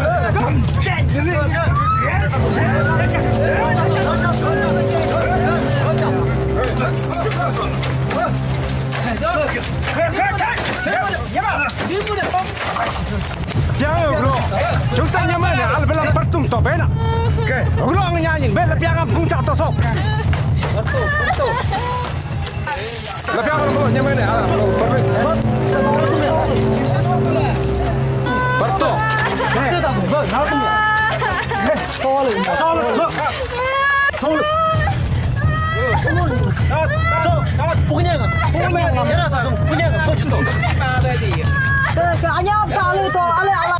Jangan bro, cuma nyaman al belam pertum to bena. Bro nyanyin, bela piang kung jatuh sok. Betul, betul. Lebih awal bro nyaman al belam Berto. Berto tak bu. Nachum ya. Solid. Solid. Solid. So, kawan punya kan? Punya kan? Ya rasa punya kan? So itu. Ada dia. Ke ke anyam kali tu, ale ala.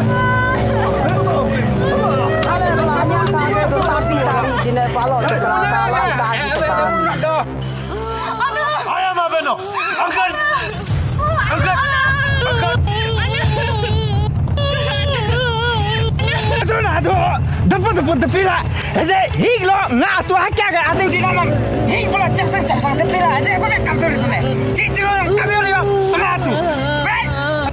Ale ala anyam kali tu tapi tali jenis balon. Salah kaji kan. Ayam apa no? Angkat. Angkat. Aduh, dapat dapat tepi lah. Aje, hig lo, nak tu haknya ke? Ada di nama, hig pula capsang capsang tepi lah. Aje, kau nak kamtur itu ni? Cici lo, kami orang yo, mana tu? Baik.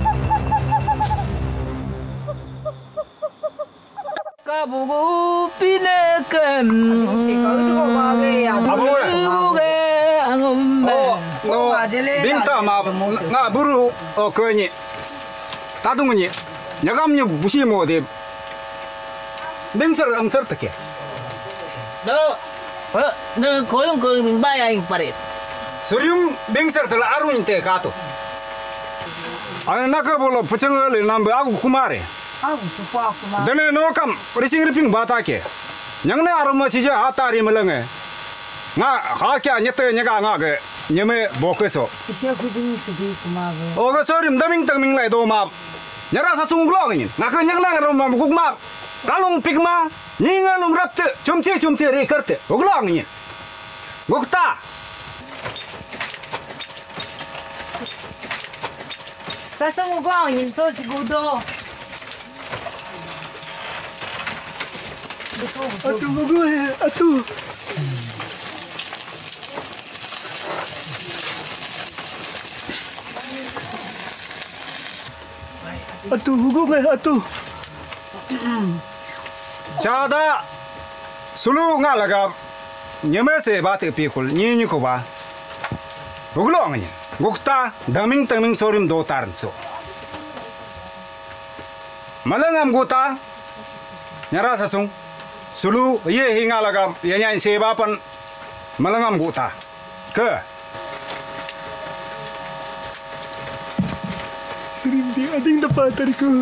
Kabugu pinekem. Kau itu kau bagi ya. Abu Oh, no. Binta ma nga buru oh koini. Tadungni. Nyagamnya busi mo de. Bengser angser take. No. Eh, no koyong koyong ming bayang parit. Surium bengser tela arun te kato. Ana naka bolo puchang le nambe aku kumare. Aku supa kumare. Dene no kam rising riping bata ke. Yang ne aroma sija atari melange. Nga ha kya nyete nyaga nga ke nyeme bokeso. Isia kujing sidi kumare. O ga sorim daming tangming lai do map. Nyara sa sungglong ngin. Nga ka nyang lang aroma bukuk map. Kalung pikma nyinga lung rapte chumche chumche re karte. Oglong ngin. Gokta. Sasong ugang yin so siguro. Atu bugu atu. Atu bugu me atu. Chada sulu ngalaga nyeme se bate pikul nyinyi ko ba. Oglong ngin. Gokta daming taming sorim do tarnso. Malangam gota nyara sasung sulu ye hinga laga yanya seba pan malangam gota ke Serim di ading dapat tariku.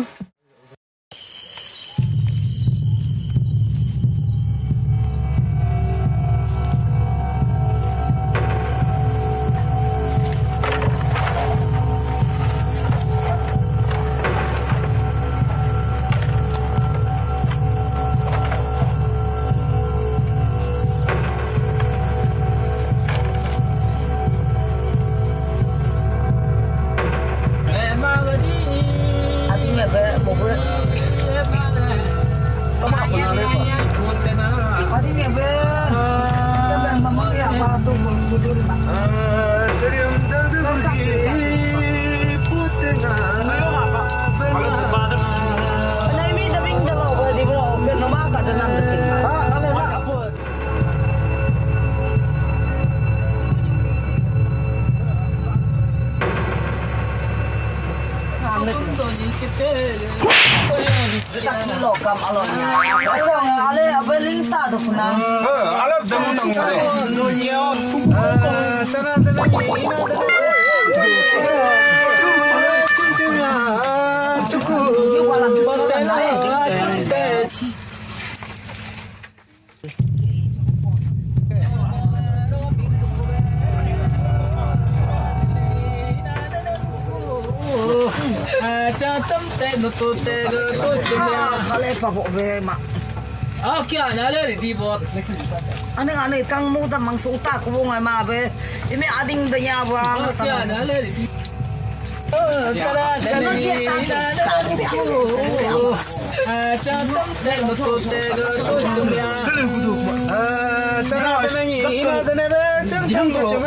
Ah, kya nale di bot. Ane ane kang mu ta mang suta ko ngai ma be. Ime ading de nya ba. Kya nale di. Oh, kara Kano dani. siya tani. Ah, chatam te mo ko te go ko tumya. Ah, tara dani ina dane be chum chum chum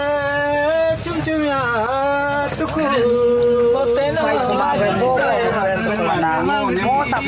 chum chum ya tuku. Ko te no. Pai ko ma be bo be mana mo sa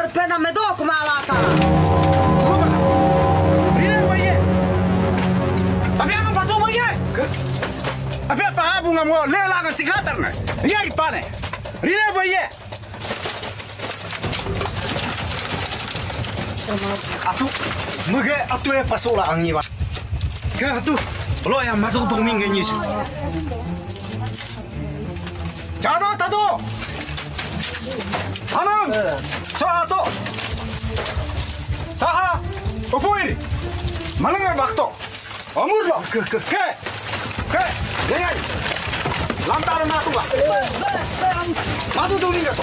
pena me do kumalaka. Rile boye. Tapi ang paso boye. Abi apa bunga mo lela kan sikatar na. Iya ipane. Rile boye. Atu, muge atu e pasola angiwa. Ke atu, lo yang matu tuming ke Nyishi. Jado tado. Tanam. Sato. Saha. Opoiri. Malanga bakto. Amurlo. Ke ke ke. Ke. Dengar. Lantar matu ba. Matu tuming ke.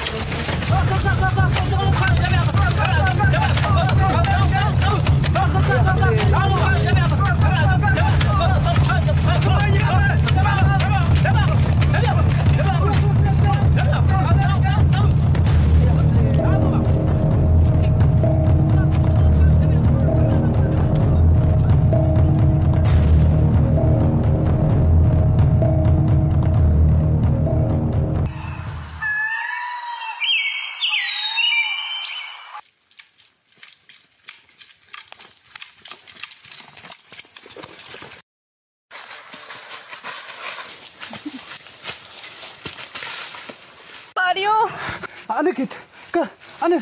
Ane kit, ke, ane.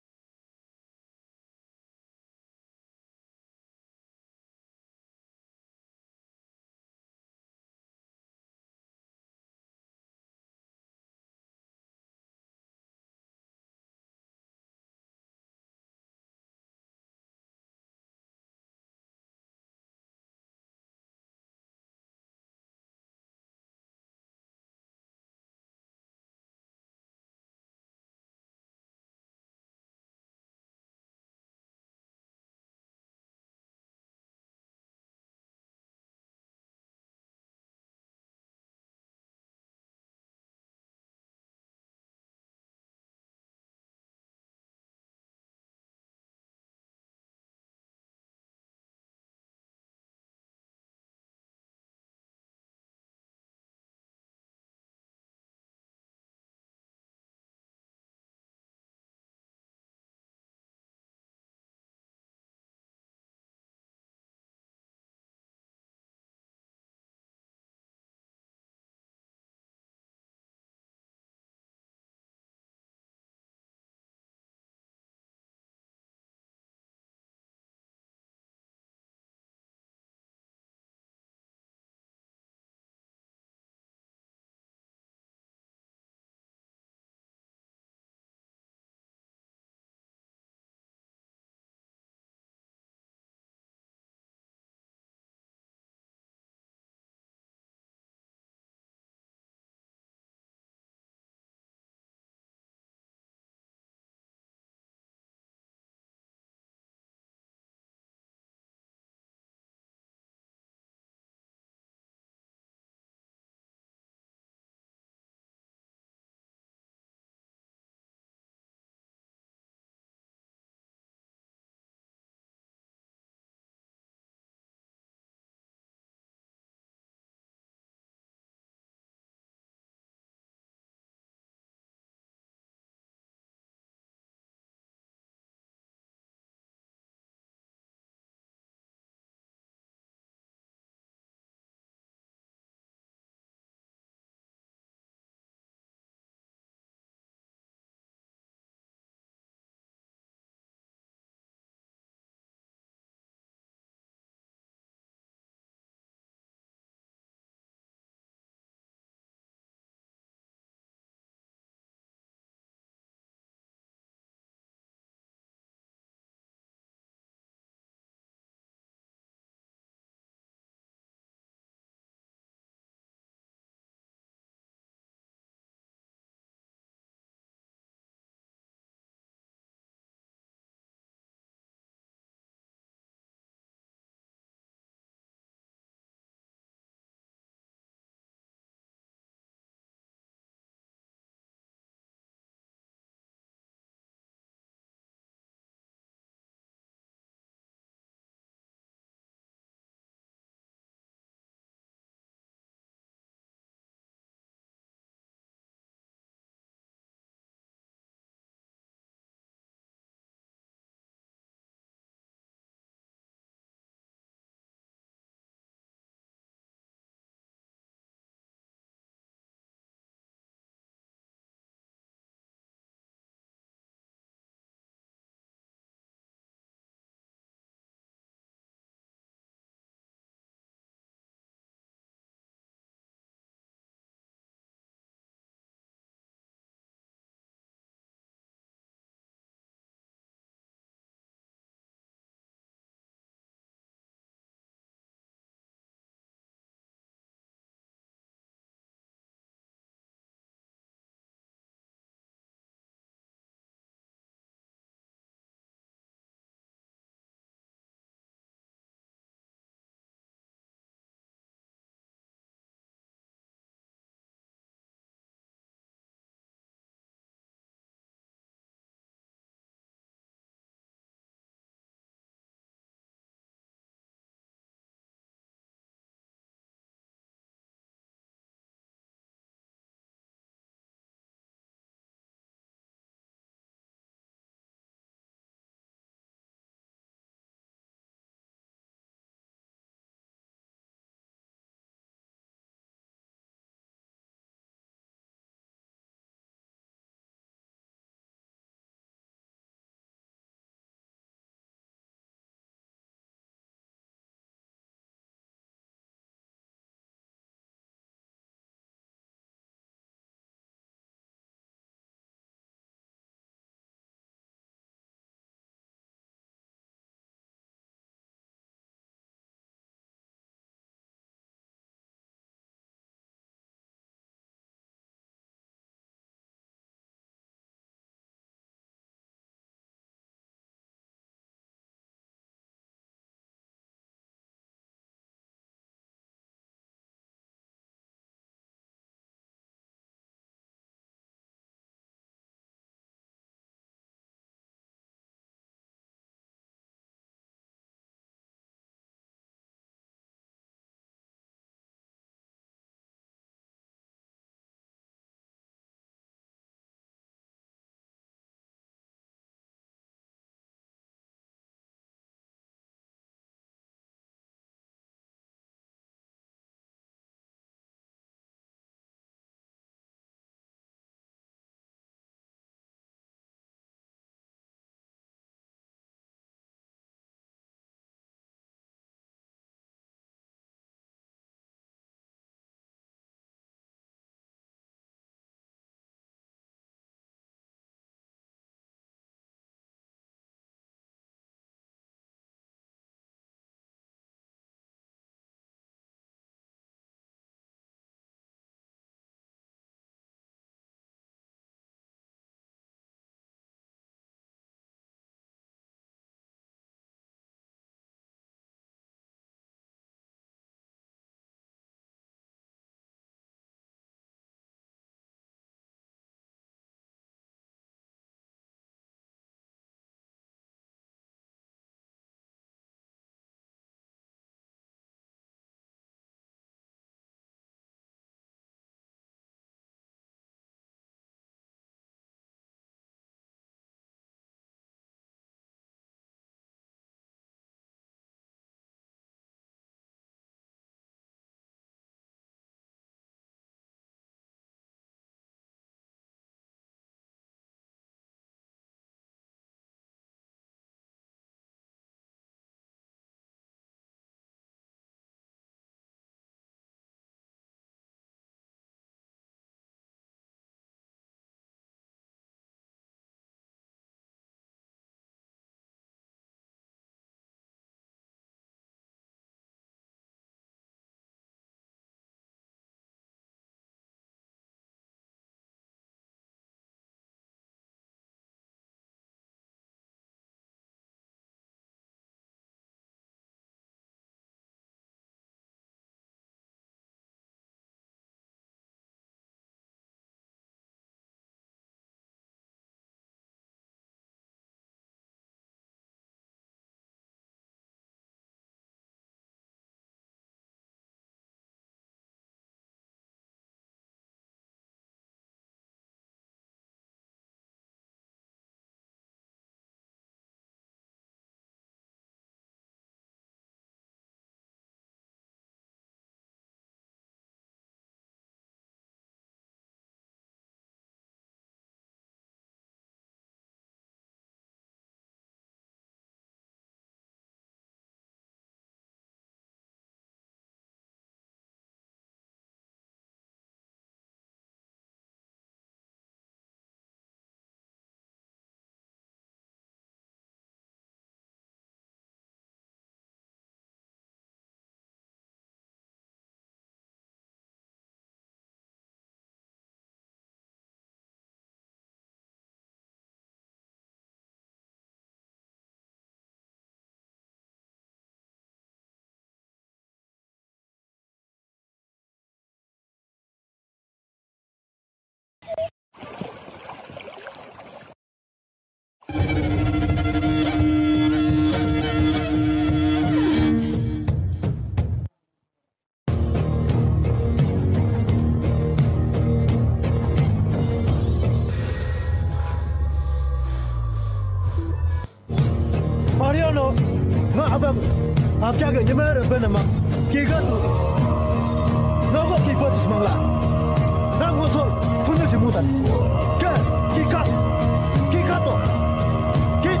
jaga nyamara benama kigatu nawa kipotis mangla nang ngosol punya semutan ke kika kikato kik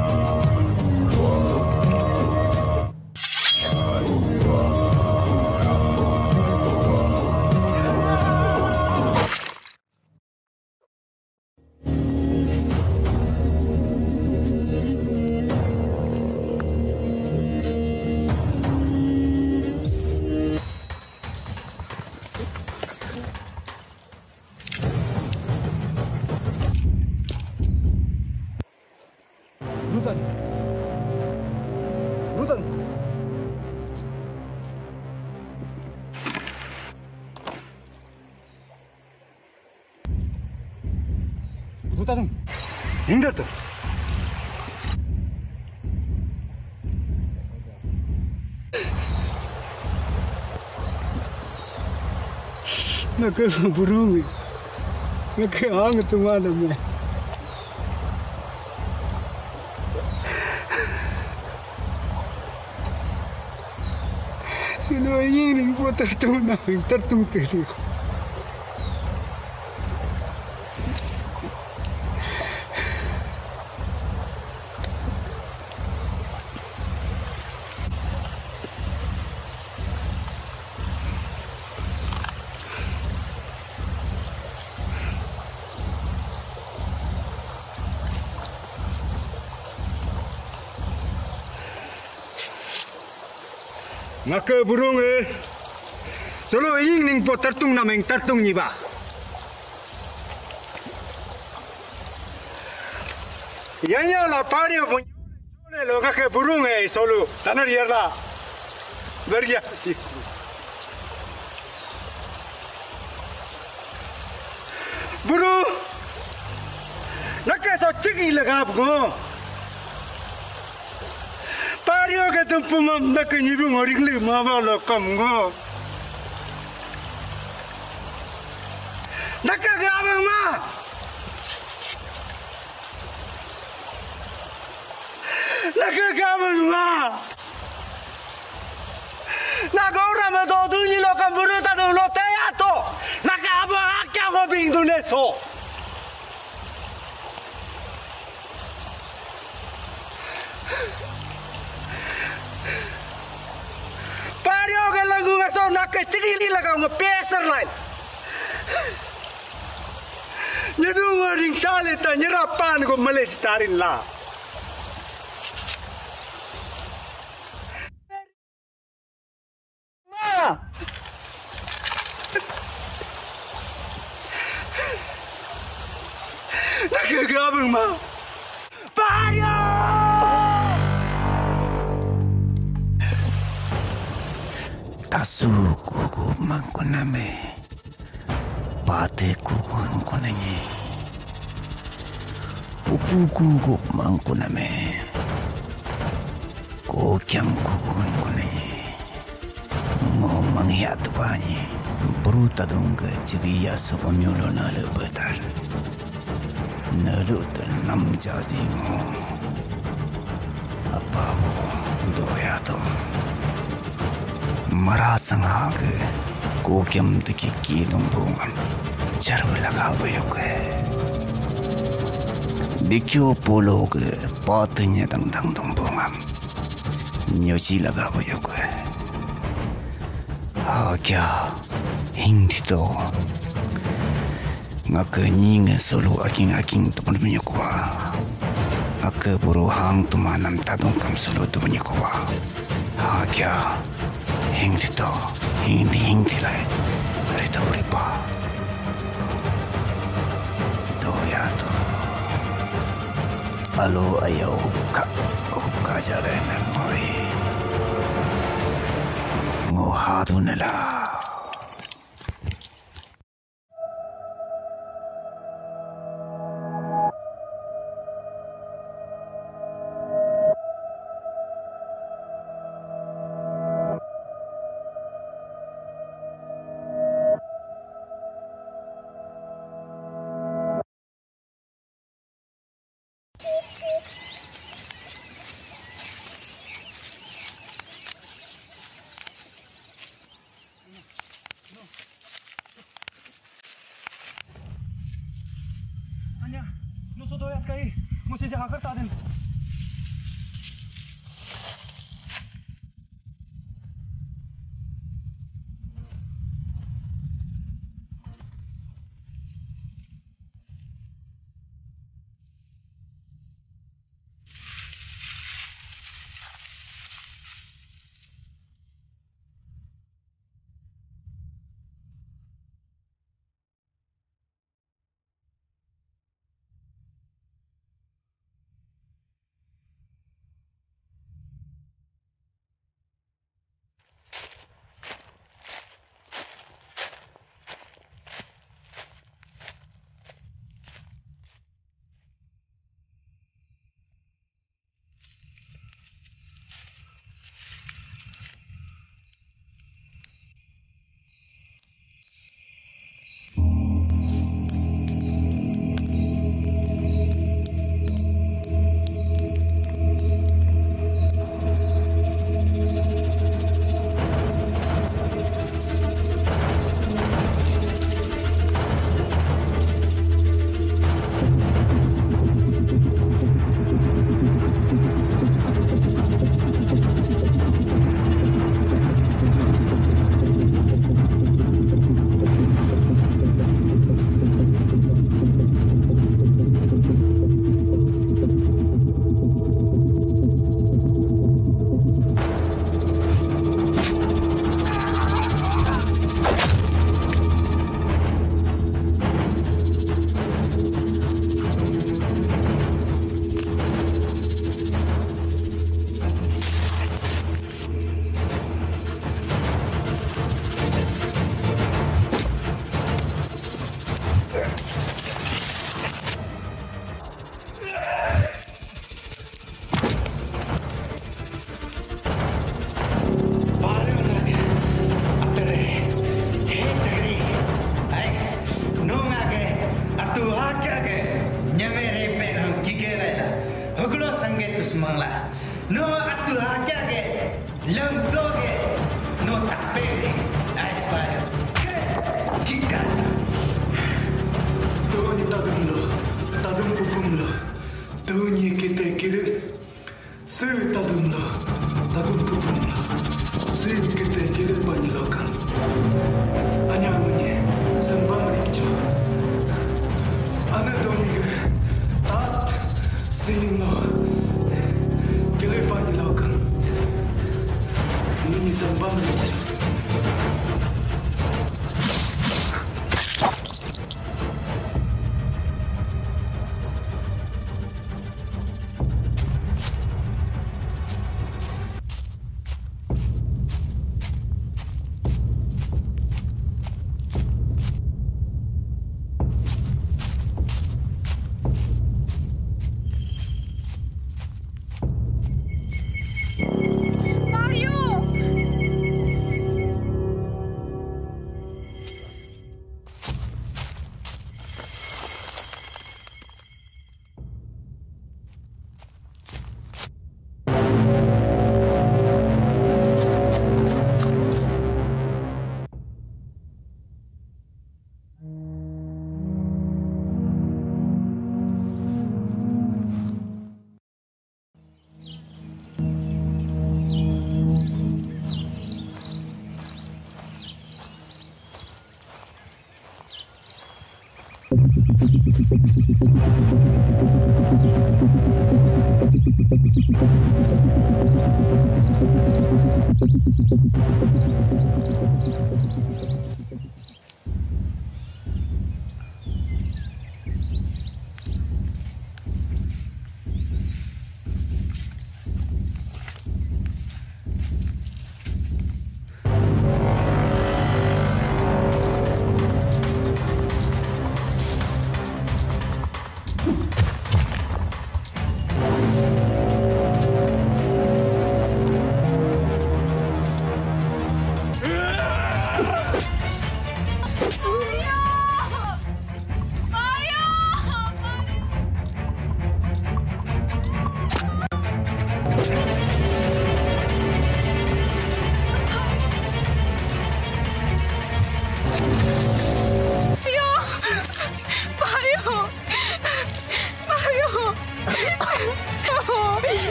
Gautam, ingat tu. Nak ke burung, nak ke ang tu mana me. Sino ini buat tertung nak tertung tertung. Ngaka burung eh, solo ing ning po tertung nameng tertung ni ba. Yanya la pario punyole lo ngaka burung eh solo Tana riar la beria. Buru, ngaka so ciki lagap go. Pario ke tempu mam nak nyibung orang le mawa lokam go. Nak ke abang ma. Nak ke abang ma. Nak orang ma do tu ni lokam buru ta do lo te ato. Nak ke abang akya go bing tu ne so. Nak cekili lagau ngepeser lain. Nyedung ring tali ta nyerapan ko malej tarin la. Ma. Nak gabung ma. Payo! Tasu kuku mangkuname, pate kuku kunangi, pupu kuku mangkuname, kokyam kuku kunangi, ngomang hiatuani, beruta dongga ceria seomyolo nale betar, nale ternam jadi ngo, apa bo doyato. Marasang hage, kokyam teki kidong bungan, charwala kabayo ke. Dikyo polo ke, patenya dang dang dong bungan, nyosi lagabayo ke. Agya, hindi to. Ngaka nyinga solo aking aking teman punya kuwa. Ngaka buru hang tumanam tadong kam solo tu punya kuwa. Agya. Hindi to, hindi hindi lai, rita uripa. To ya to. Alo ayaw hukka, hukka jalan nangoy. Ngohado nala. kai mo si jangan kerta den.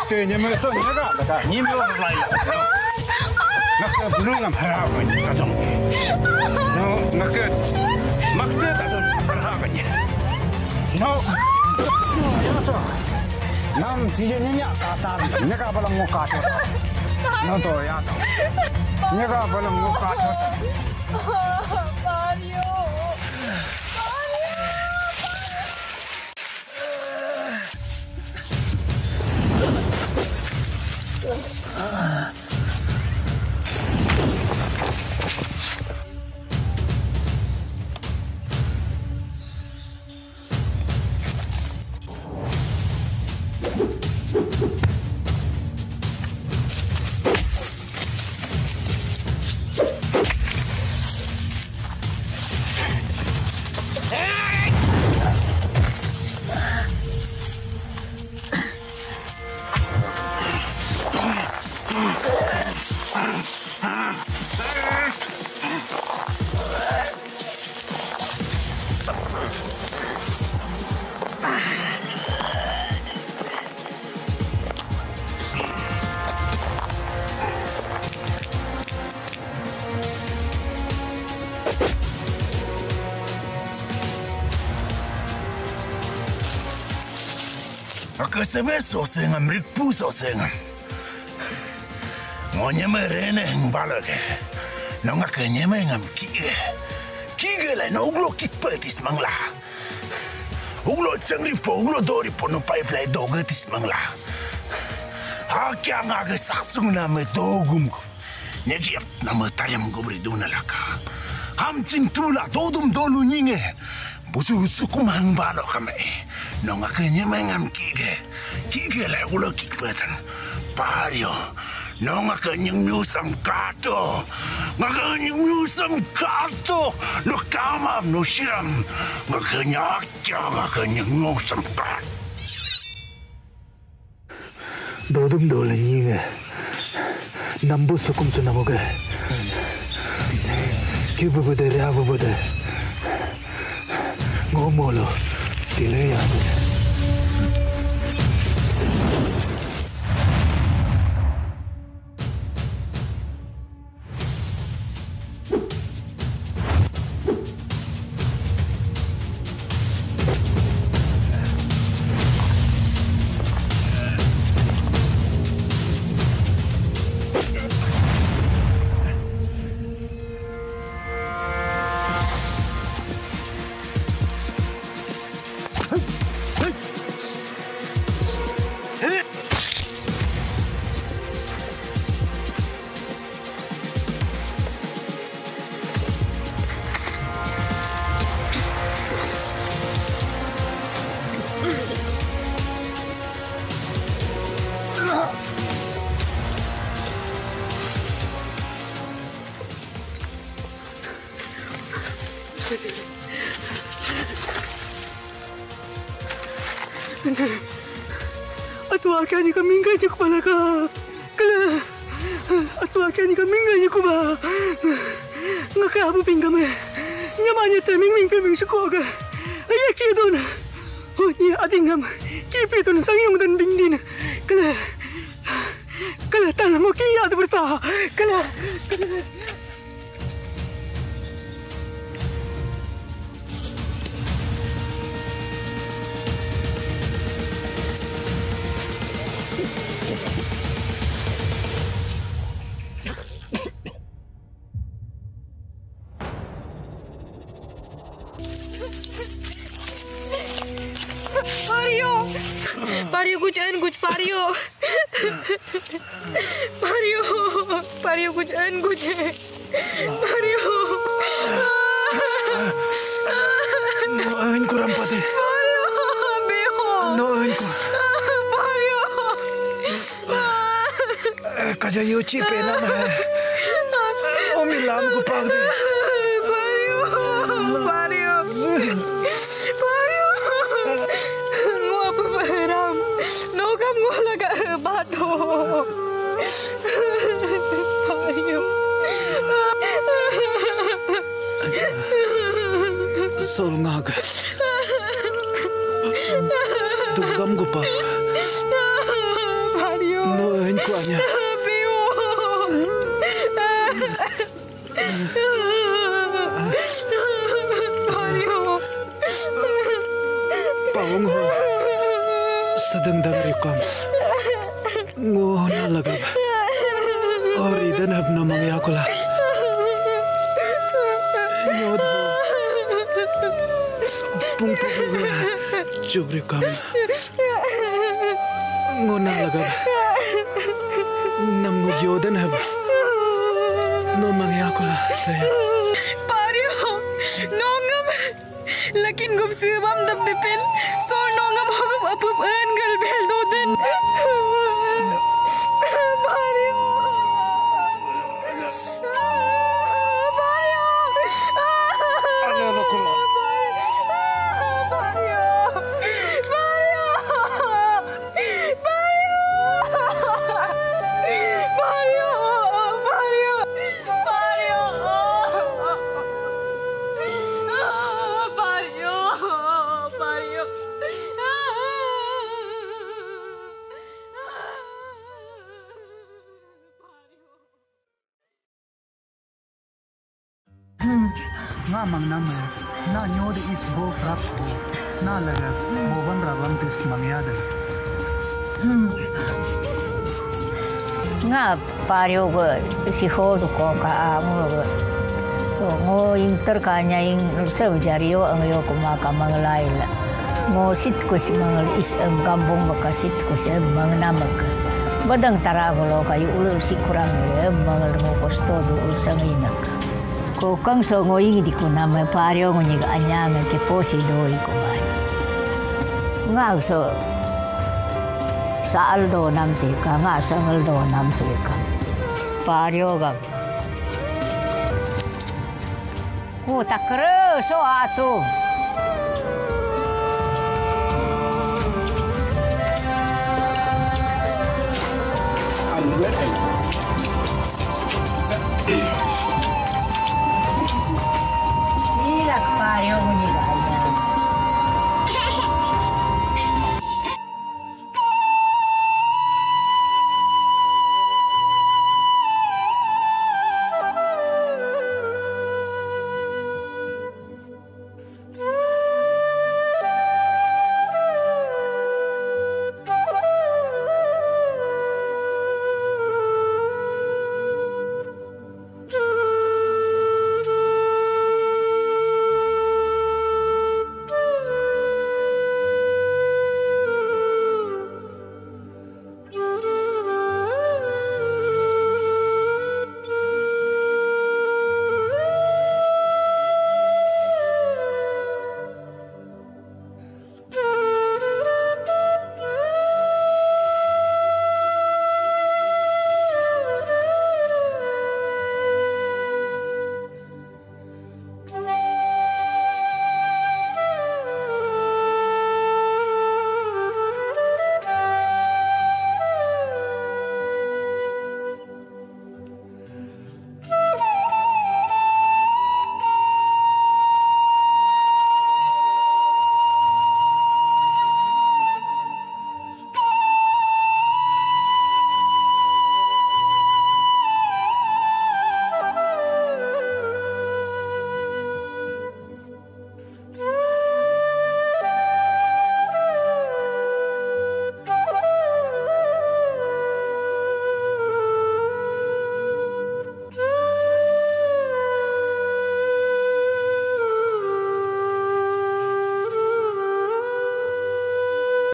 Ngakanya merasa nyaga, kata nyimlo lain. Ngaka belum ngam harapan tajong. No, ngaka makte tajong harapannya. No. Nam cijennya kata nyaga balang muka tu. No to ya to. Nyaga balang muka tu. Mario. Kesebe sosengam rikpu sosengam. Ngonya merene balage. Nonga kenyeme ngam kige. Kige la no uglo kikpetis mangla. Uglo tsangri po uglo dori po no pipeline dogetis mangla. Hakya ngaga saksung na me dogum. Negiap na me tariam gobri duna laka. Hamcing tula dodum dolu nyinge. Busu sukum hang balo kame. Nonga kenyeme ngam kige. Kige la ulo kikpetan. Pario. Nonga kenyeng nyusam kato. Nga kenyeng nyusam kato. No kamam no siram. Nga kenyakya nga kenyeng nyusam kato. Dodum dole nyinge. Nambu sukum sunamoga. Kibu bude reabu bude. Ngomolo. Tile ya. Atu akhirnya kami ngajak kepala ka. Kala. Atu akhirnya kami ngajak kuba. Ngaka abu pinggam. Nyamanya teming ming peming suko ka. Ayah kidon. Oh ni adingam. Kipi tu sangyong dan bingdin. Kala. Kala tanah mo kiya tu berpa. Kala. Kala. Pario कुछ अन कुछ पारियो पारियो पारियो कुछ अन कुछ पारियो No अन को रंपाते पारियो बेहो No अन को पारियो kaja yochi pena में ओमी लाम को पाग दे पारियो पारियो Bato. Pario. Sol ngag. Dugam gupa. Pario. Soalnya. Biu. Ayo. Pawang ho. Sedang dangrikom. Ngoh nalagab. Ori dan hab namang yakula. Nyod ho. Pungpuk ho. Jubrikam. Ngoh nalagab. Nam ngugyodan hab. Namang yakula. Saya. Pario. Nongam. Lakin gum sebam dap depin. Sol nongam hogam apup an gal bel doden. Pario. Pario. Ano lo kulo. Pario. Pario. Pario. Pario. Pario. Pario. Pario. Pario. Nga mang nama na nyod isbo prap ho na laga moban rabam tis mangyada. Nga pario go si hod ko ka amo go ngo inter kanya ing serve jario ang yo kumaka manglaila ngo sit ko si mangal is ang gambong baka sit ko si mang namak badang taragolo kayo ulo si kurang ye mangal mo posto do ulsangina ko kang so ngo ing di ko na may pario ngo ni anya nga ke posi do ko mai nga so sa aldo nam si ka nga sa aldo nam si ka pario ga oh takar so atu